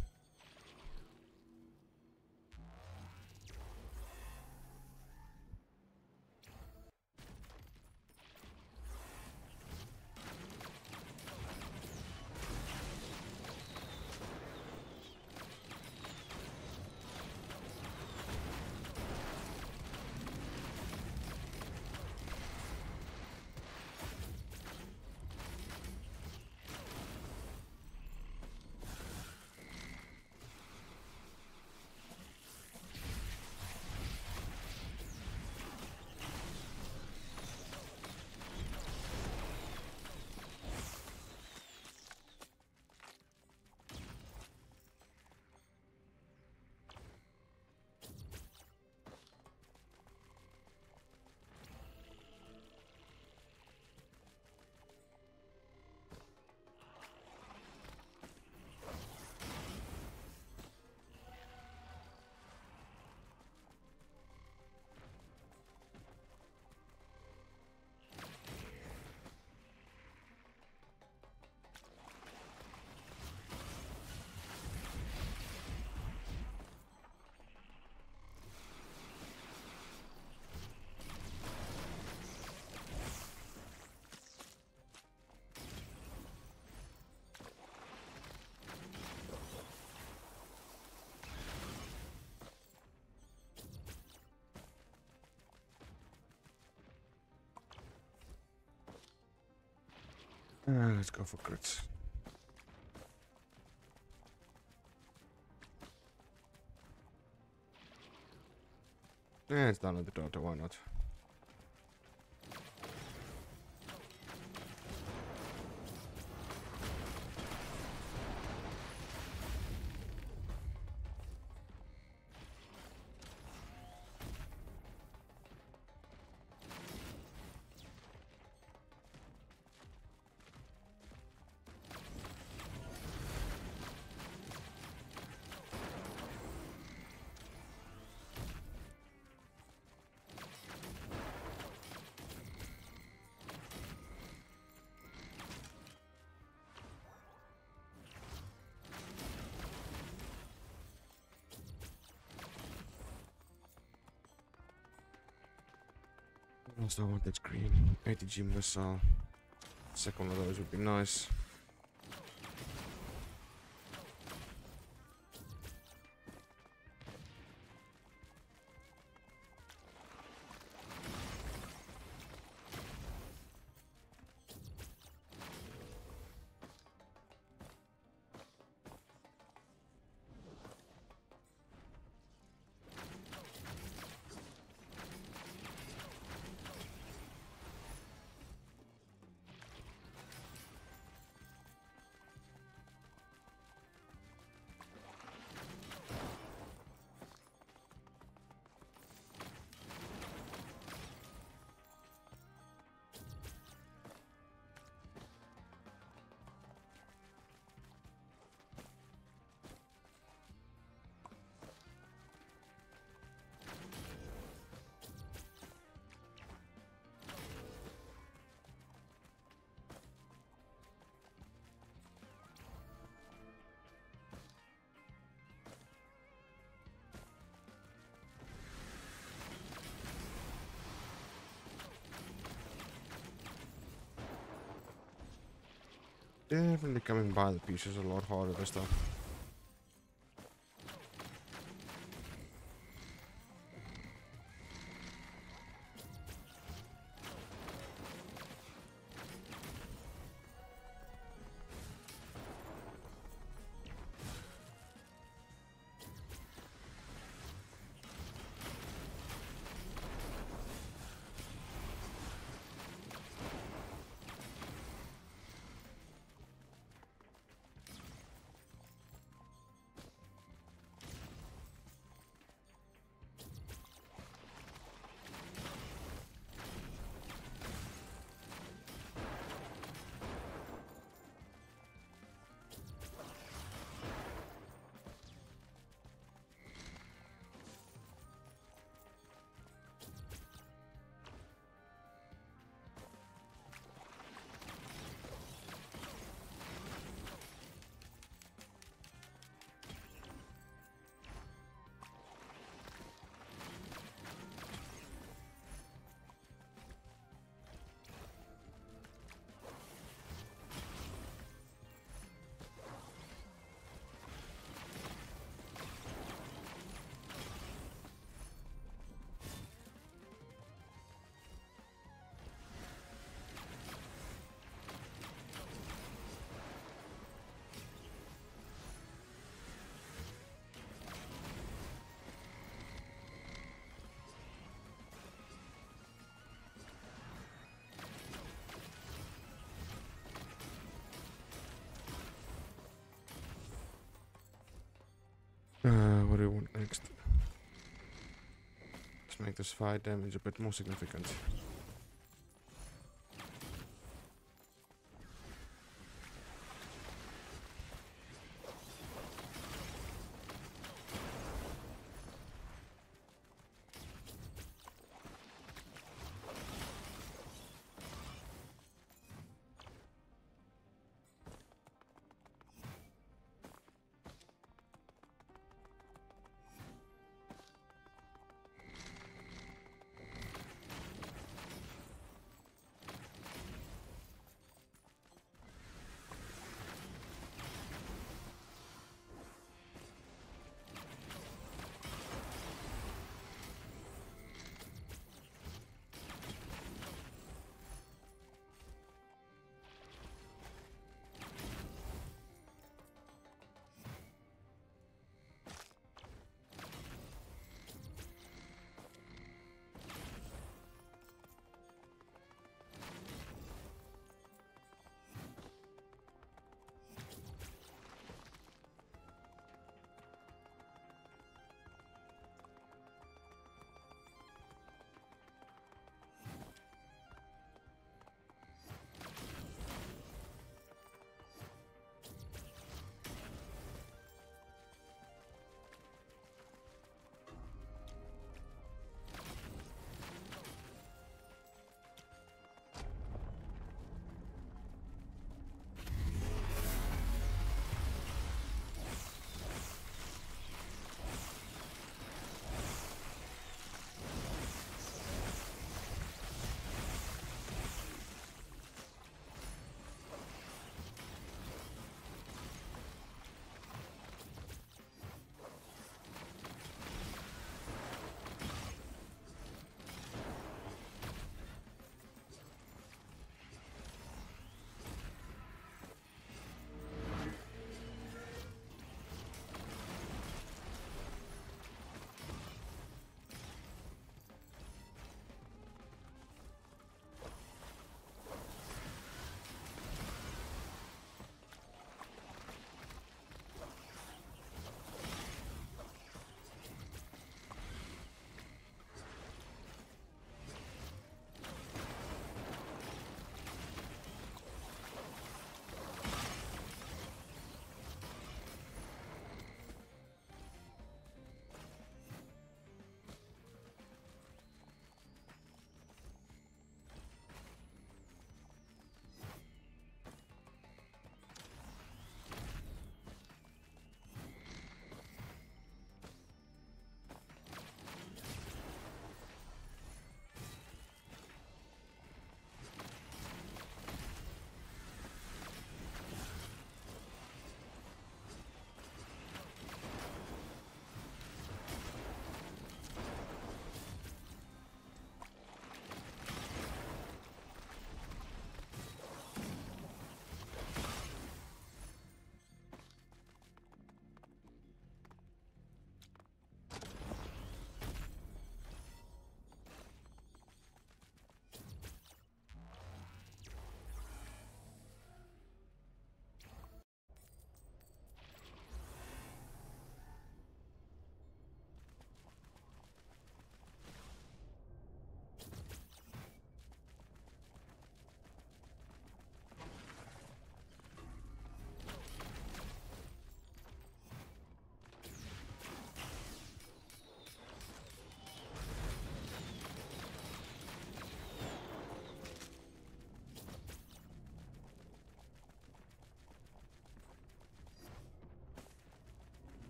Uh, let's go for crits. Yeah, it's done with the daughter, why not? Also, I want that green A T G missile. Second one of those would be nice. Definitely coming by the pieces a lot harder this time. Uh, what do we want next? Let's make this fire damage a bit more significant.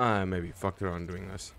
I maybe fucked around doing this.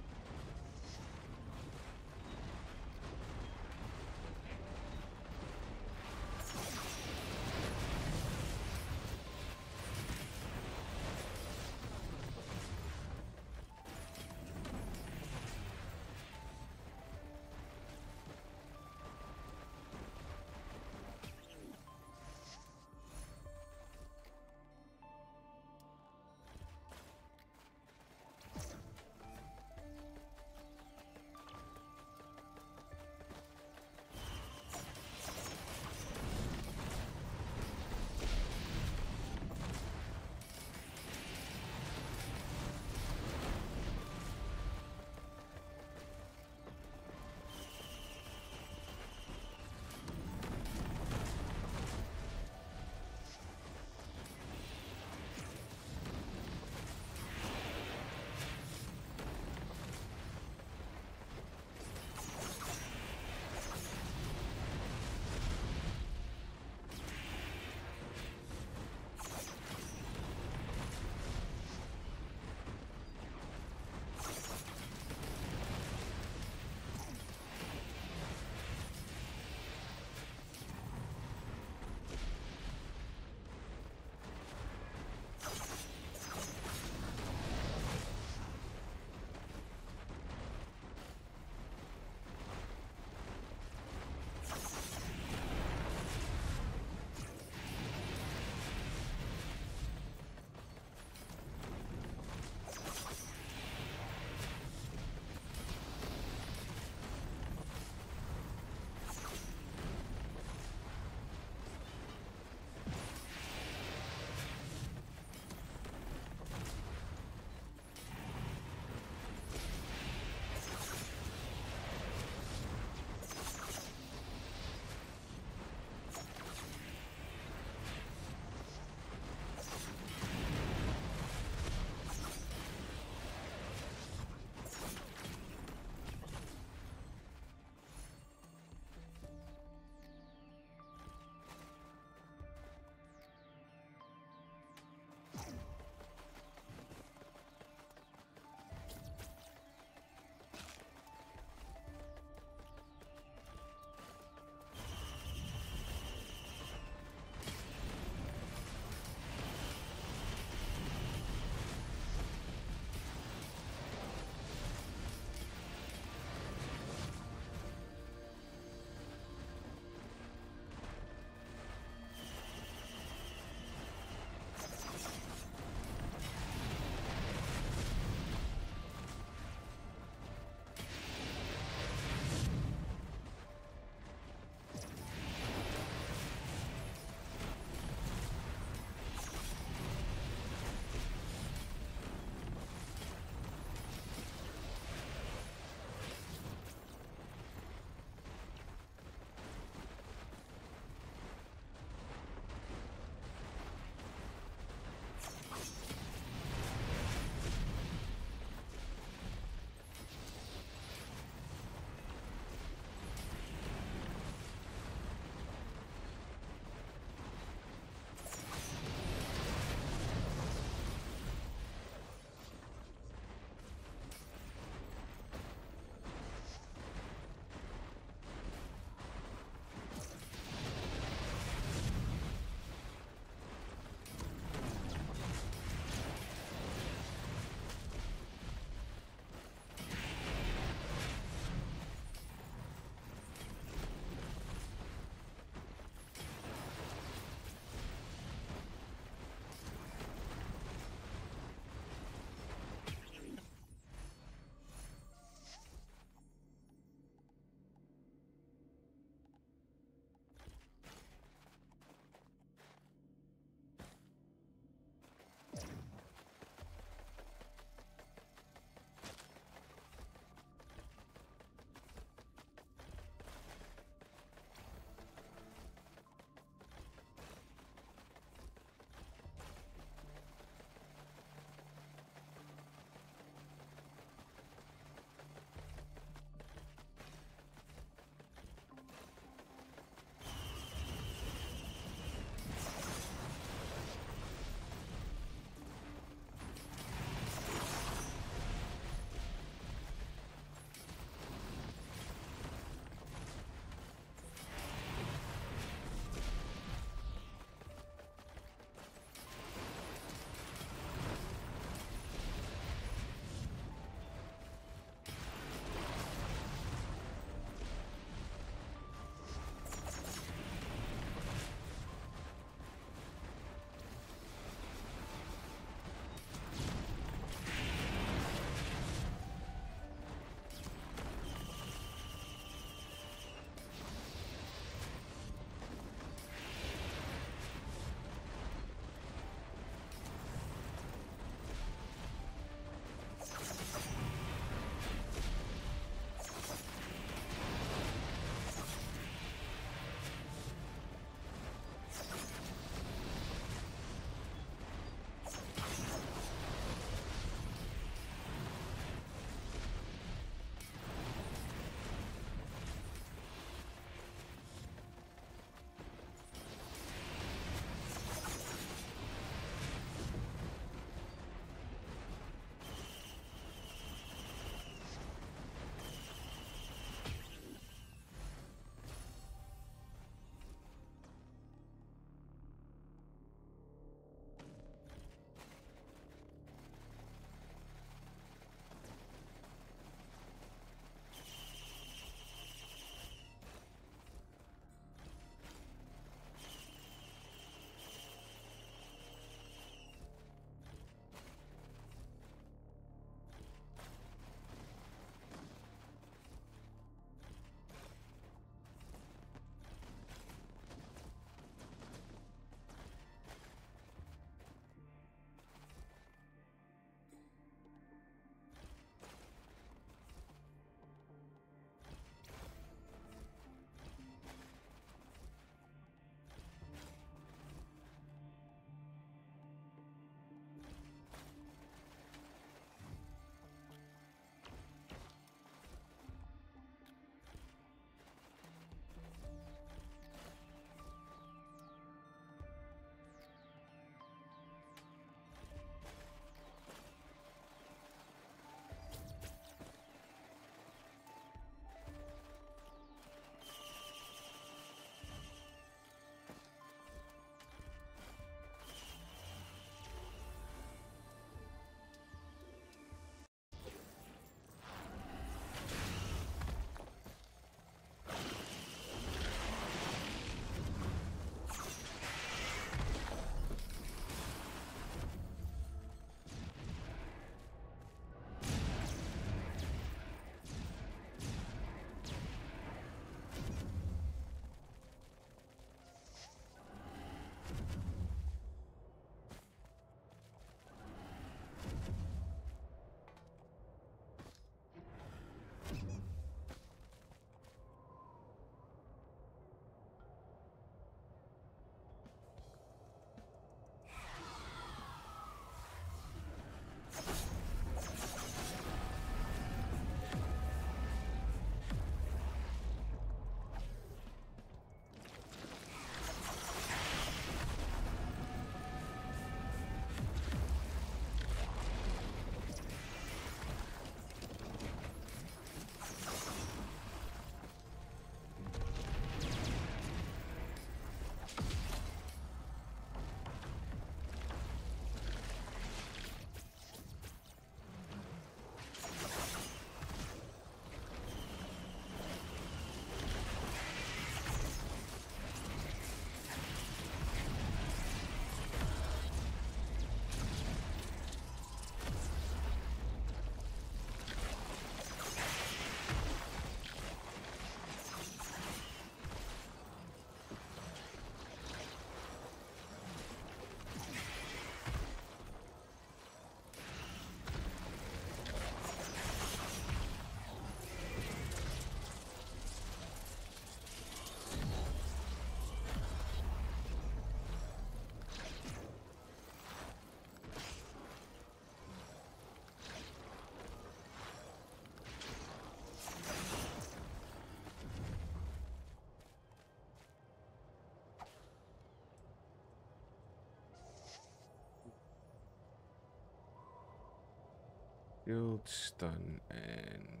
Guildstone and...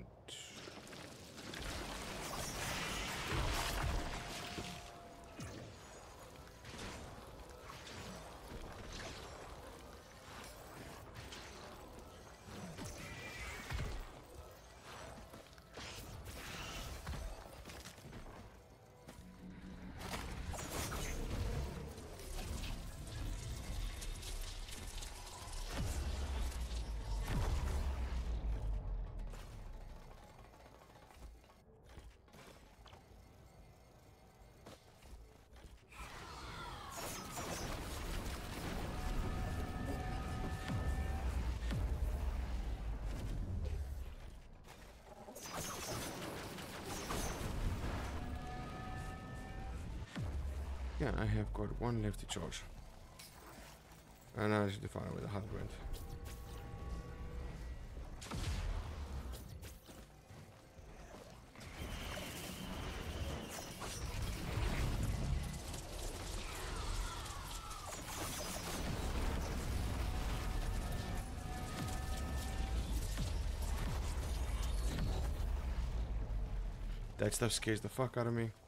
Yeah, I have got one left to charge. And I should fire with a hard wind. That stuff scares the fuck out of me.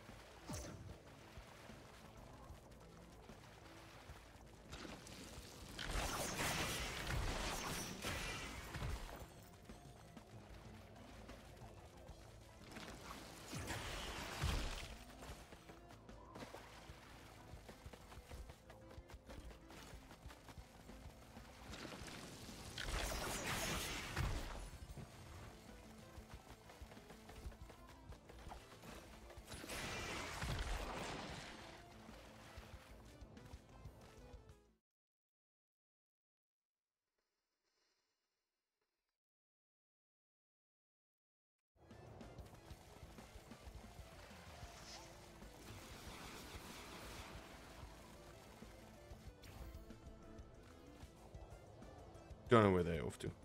Don't know where they're off to.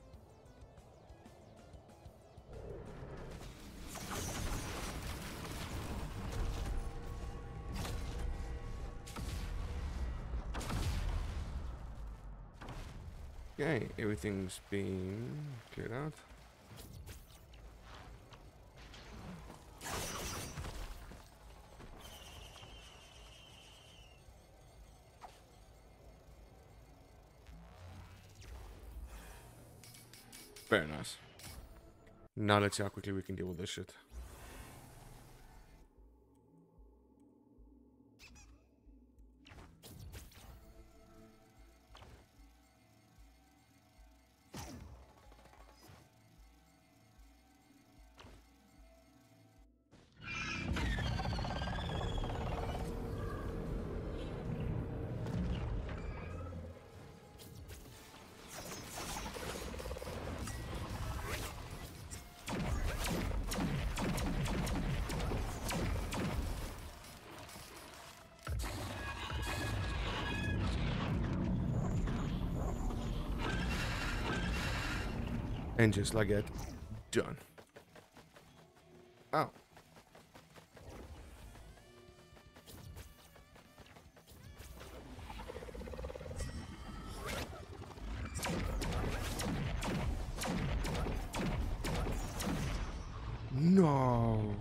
Okay, everything's been cleared out. Very nice. Now let's see how quickly we can deal with this shit. And just like that, done. Oh. No.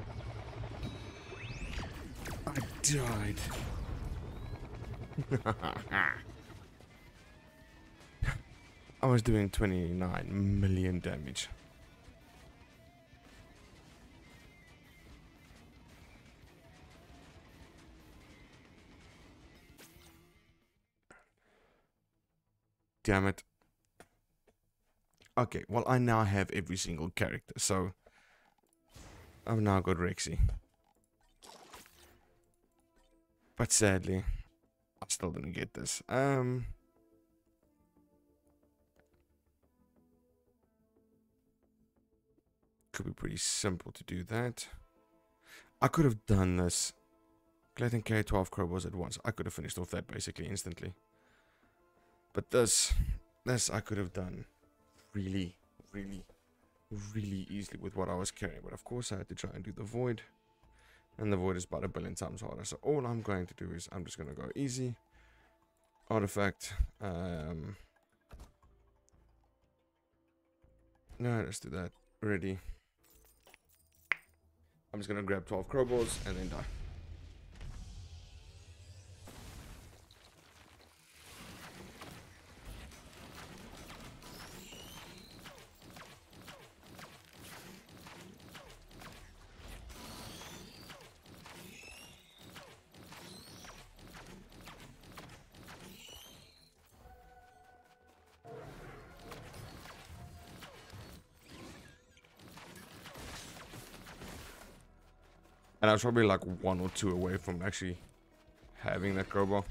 I died. I was doing twenty-nine million damage. Damn it. Okay, well, I now have every single character, so I've now got Rexy. But sadly, I still didn't get this. Um... Could be pretty simple to do that. I could have done this. Clayton K twelve crowbars at once. I could have finished off that basically instantly. But this, this I could have done really, really, really easily with what I was carrying. But of course I had to try and do the void. And the void is about a billion times harder. So all I'm going to do is I'm just going to go easy. Artifact. Um... No, let's do that. Ready. I'm just gonna grab twelve crowbars and then die. And I was probably like one or two away from actually having that crowbar.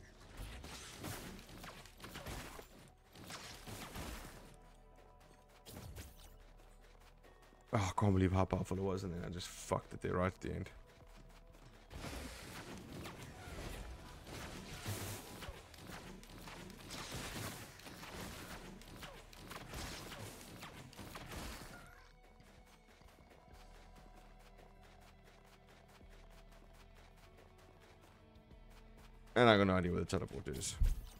Oh, I can't believe how powerful it was, and then I just fucked it there right at the end. And I got no idea where the teleport is.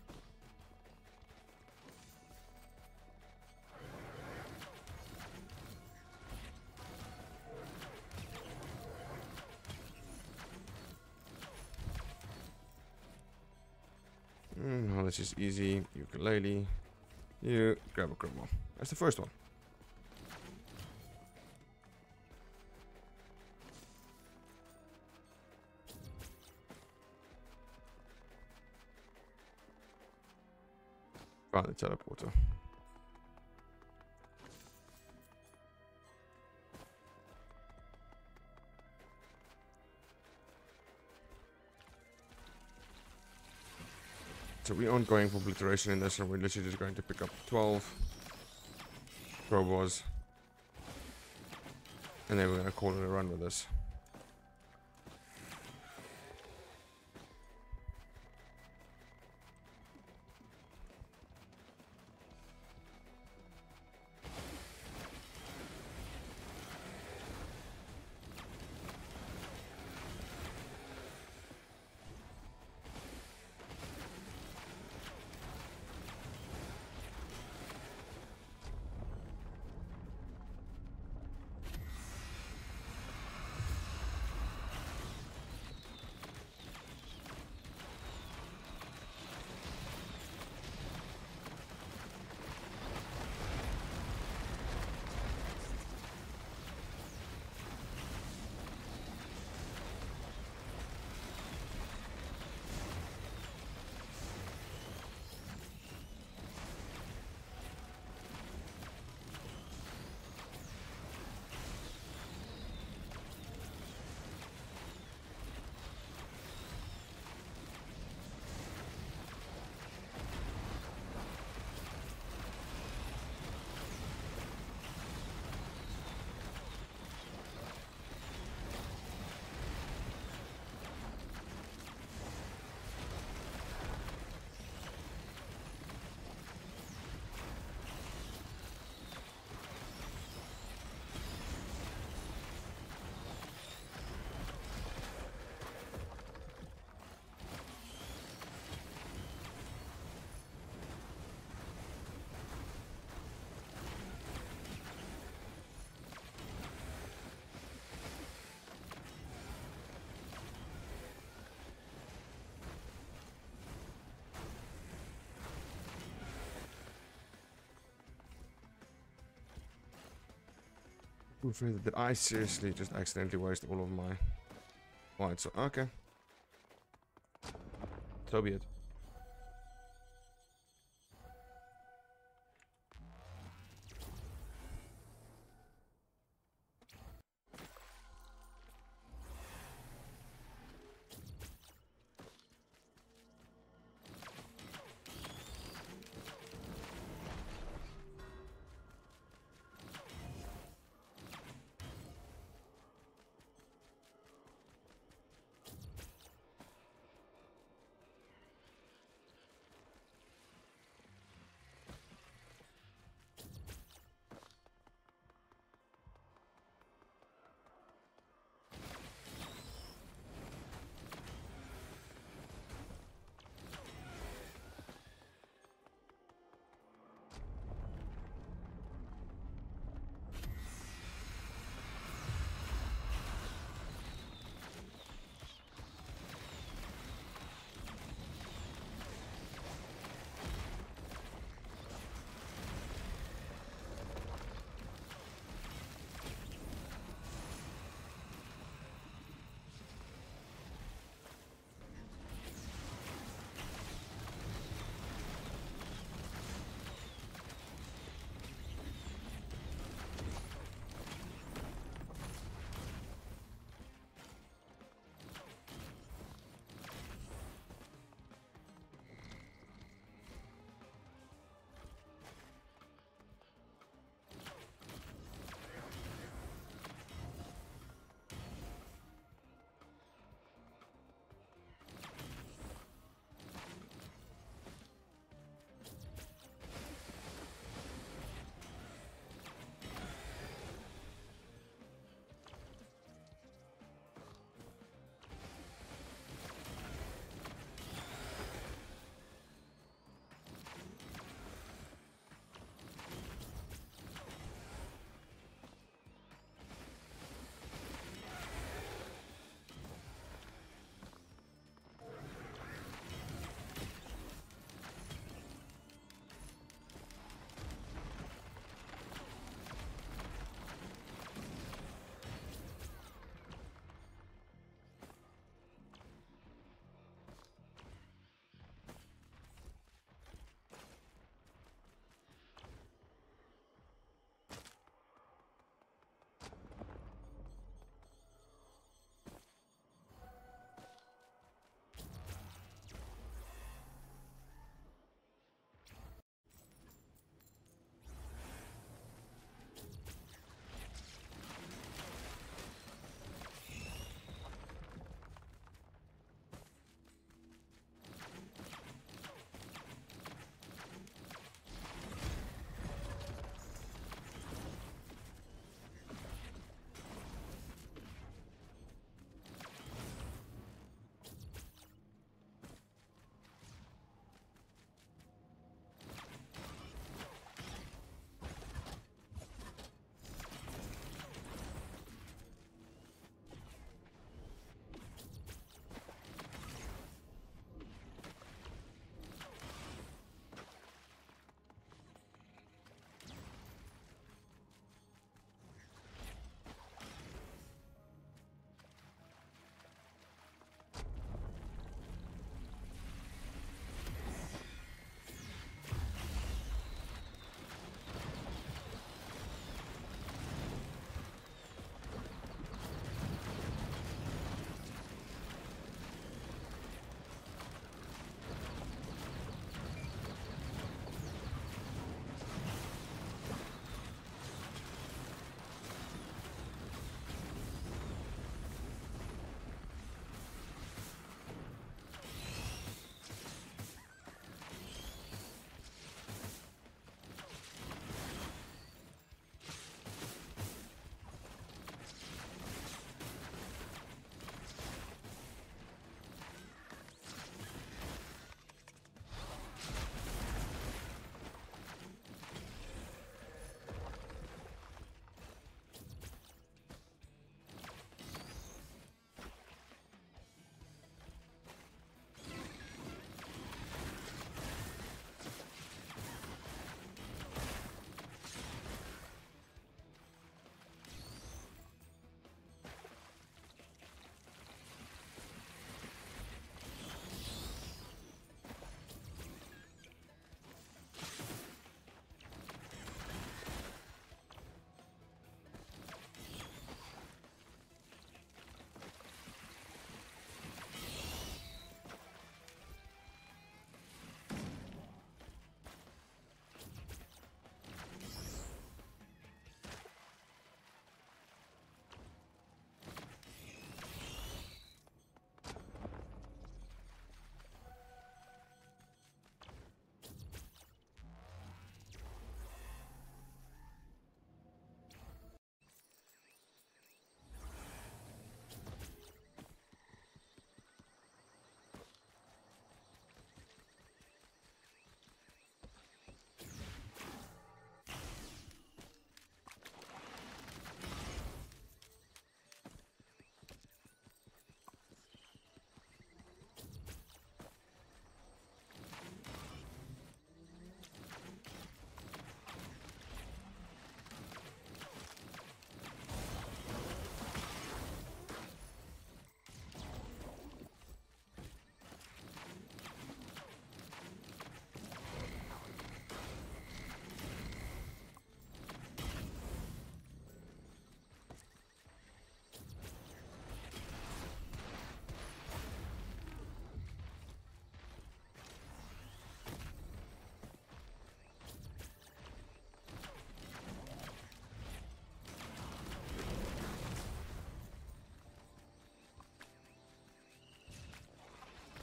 Mm, well, this is easy. Ukulele. You grab a crowbar. That's the first one. Found the teleporter. So we aren't going for obliteration in this, and we're literally just going to pick up twelve crowbars. And then we're going to call it a run with this. Did I seriously just accidentally waste all of my lights? Okay. So be it.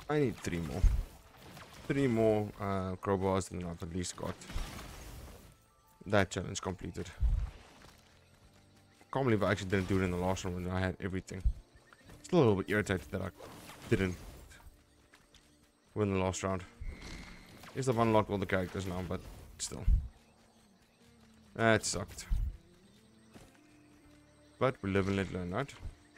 I need three more. Three more uh, crowbars, and I've at least got that challenge completed. Can't believe I actually didn't do it in the last one when I had everything. Still a little bit irritated that I didn't win the last round. Guess I've unlocked all the characters now, but still. That sucked. But we live and let learn, right?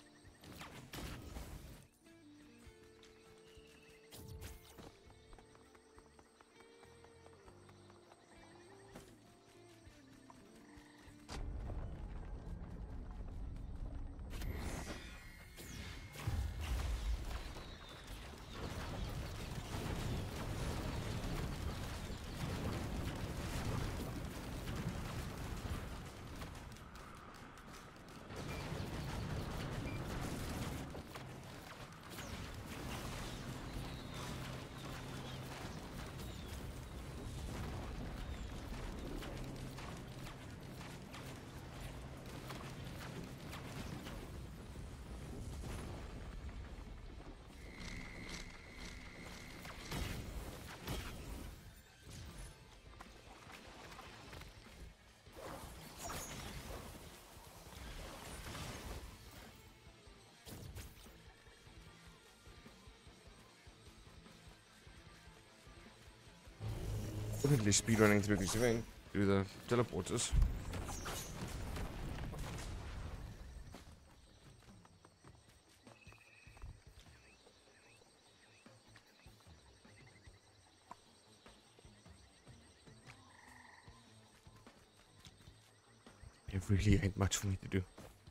Definitely speedrunning through this event, through the teleporters. It really ain't much for me to do.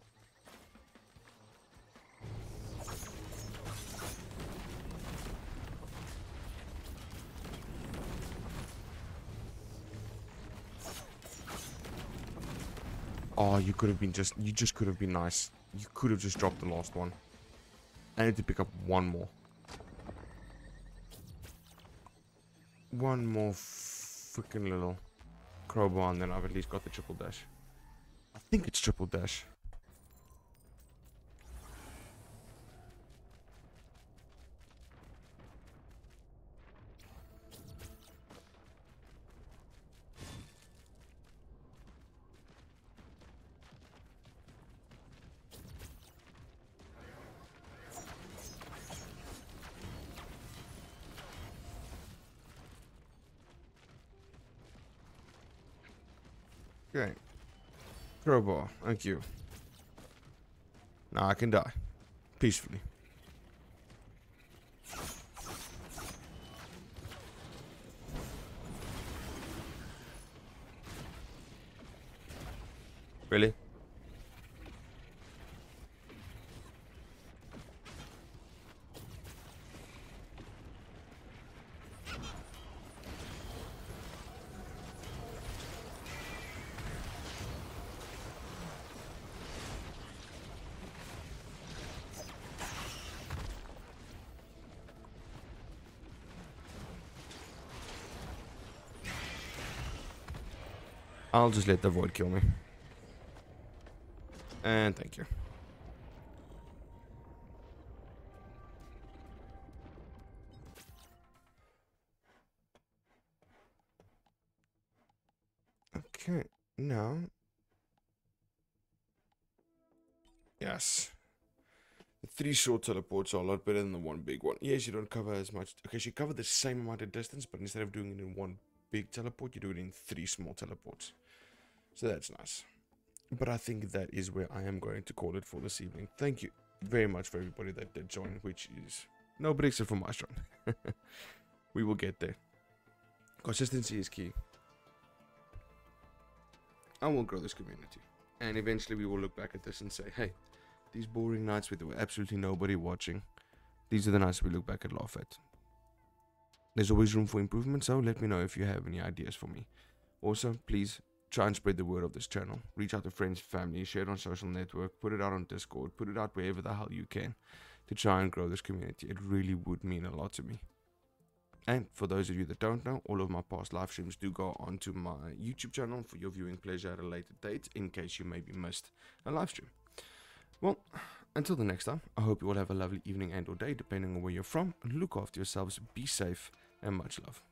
Oh, you could have been just, you just could have been nice. You could have just dropped the last one. I need to pick up one more. One more freaking little crowbar, and then I've at least got the triple dash. I think it's triple dash. Okay. Crowbar, thank you. Now I can die. Peacefully. Really? I'll just let the void kill me. And thank you. Okay, now. Yes. The three short teleports are a lot better than the one big one. Yes, you don't cover as much. Okay, so you cover the same amount of distance, but instead of doing it in one big teleport, you do it in three small teleports. So that's nice. But I think that is where I am going to call it for this evening. Thank you very much for everybody that did join, which is nobody except for Maestron. We will get there. Consistency is key. I will grow this community. And eventually we will look back at this and say, hey, these boring nights with absolutely nobody watching, these are the nights we look back and laugh at. There's always room for improvement, so let me know if you have any ideas for me. Also, please try and spread the word of this channel. Reach out to friends, family, share it on social network, put it out on Discord, put it out wherever the hell you can to try and grow this community. It really would mean a lot to me. And for those of you that don't know, all of my past live streams do go onto my YouTube channel for your viewing pleasure at a later date, in case you maybe missed a live stream. Well, Until the next time, I hope you all have a lovely evening and or day, depending on where you're from. Look after yourselves, be safe, and much love.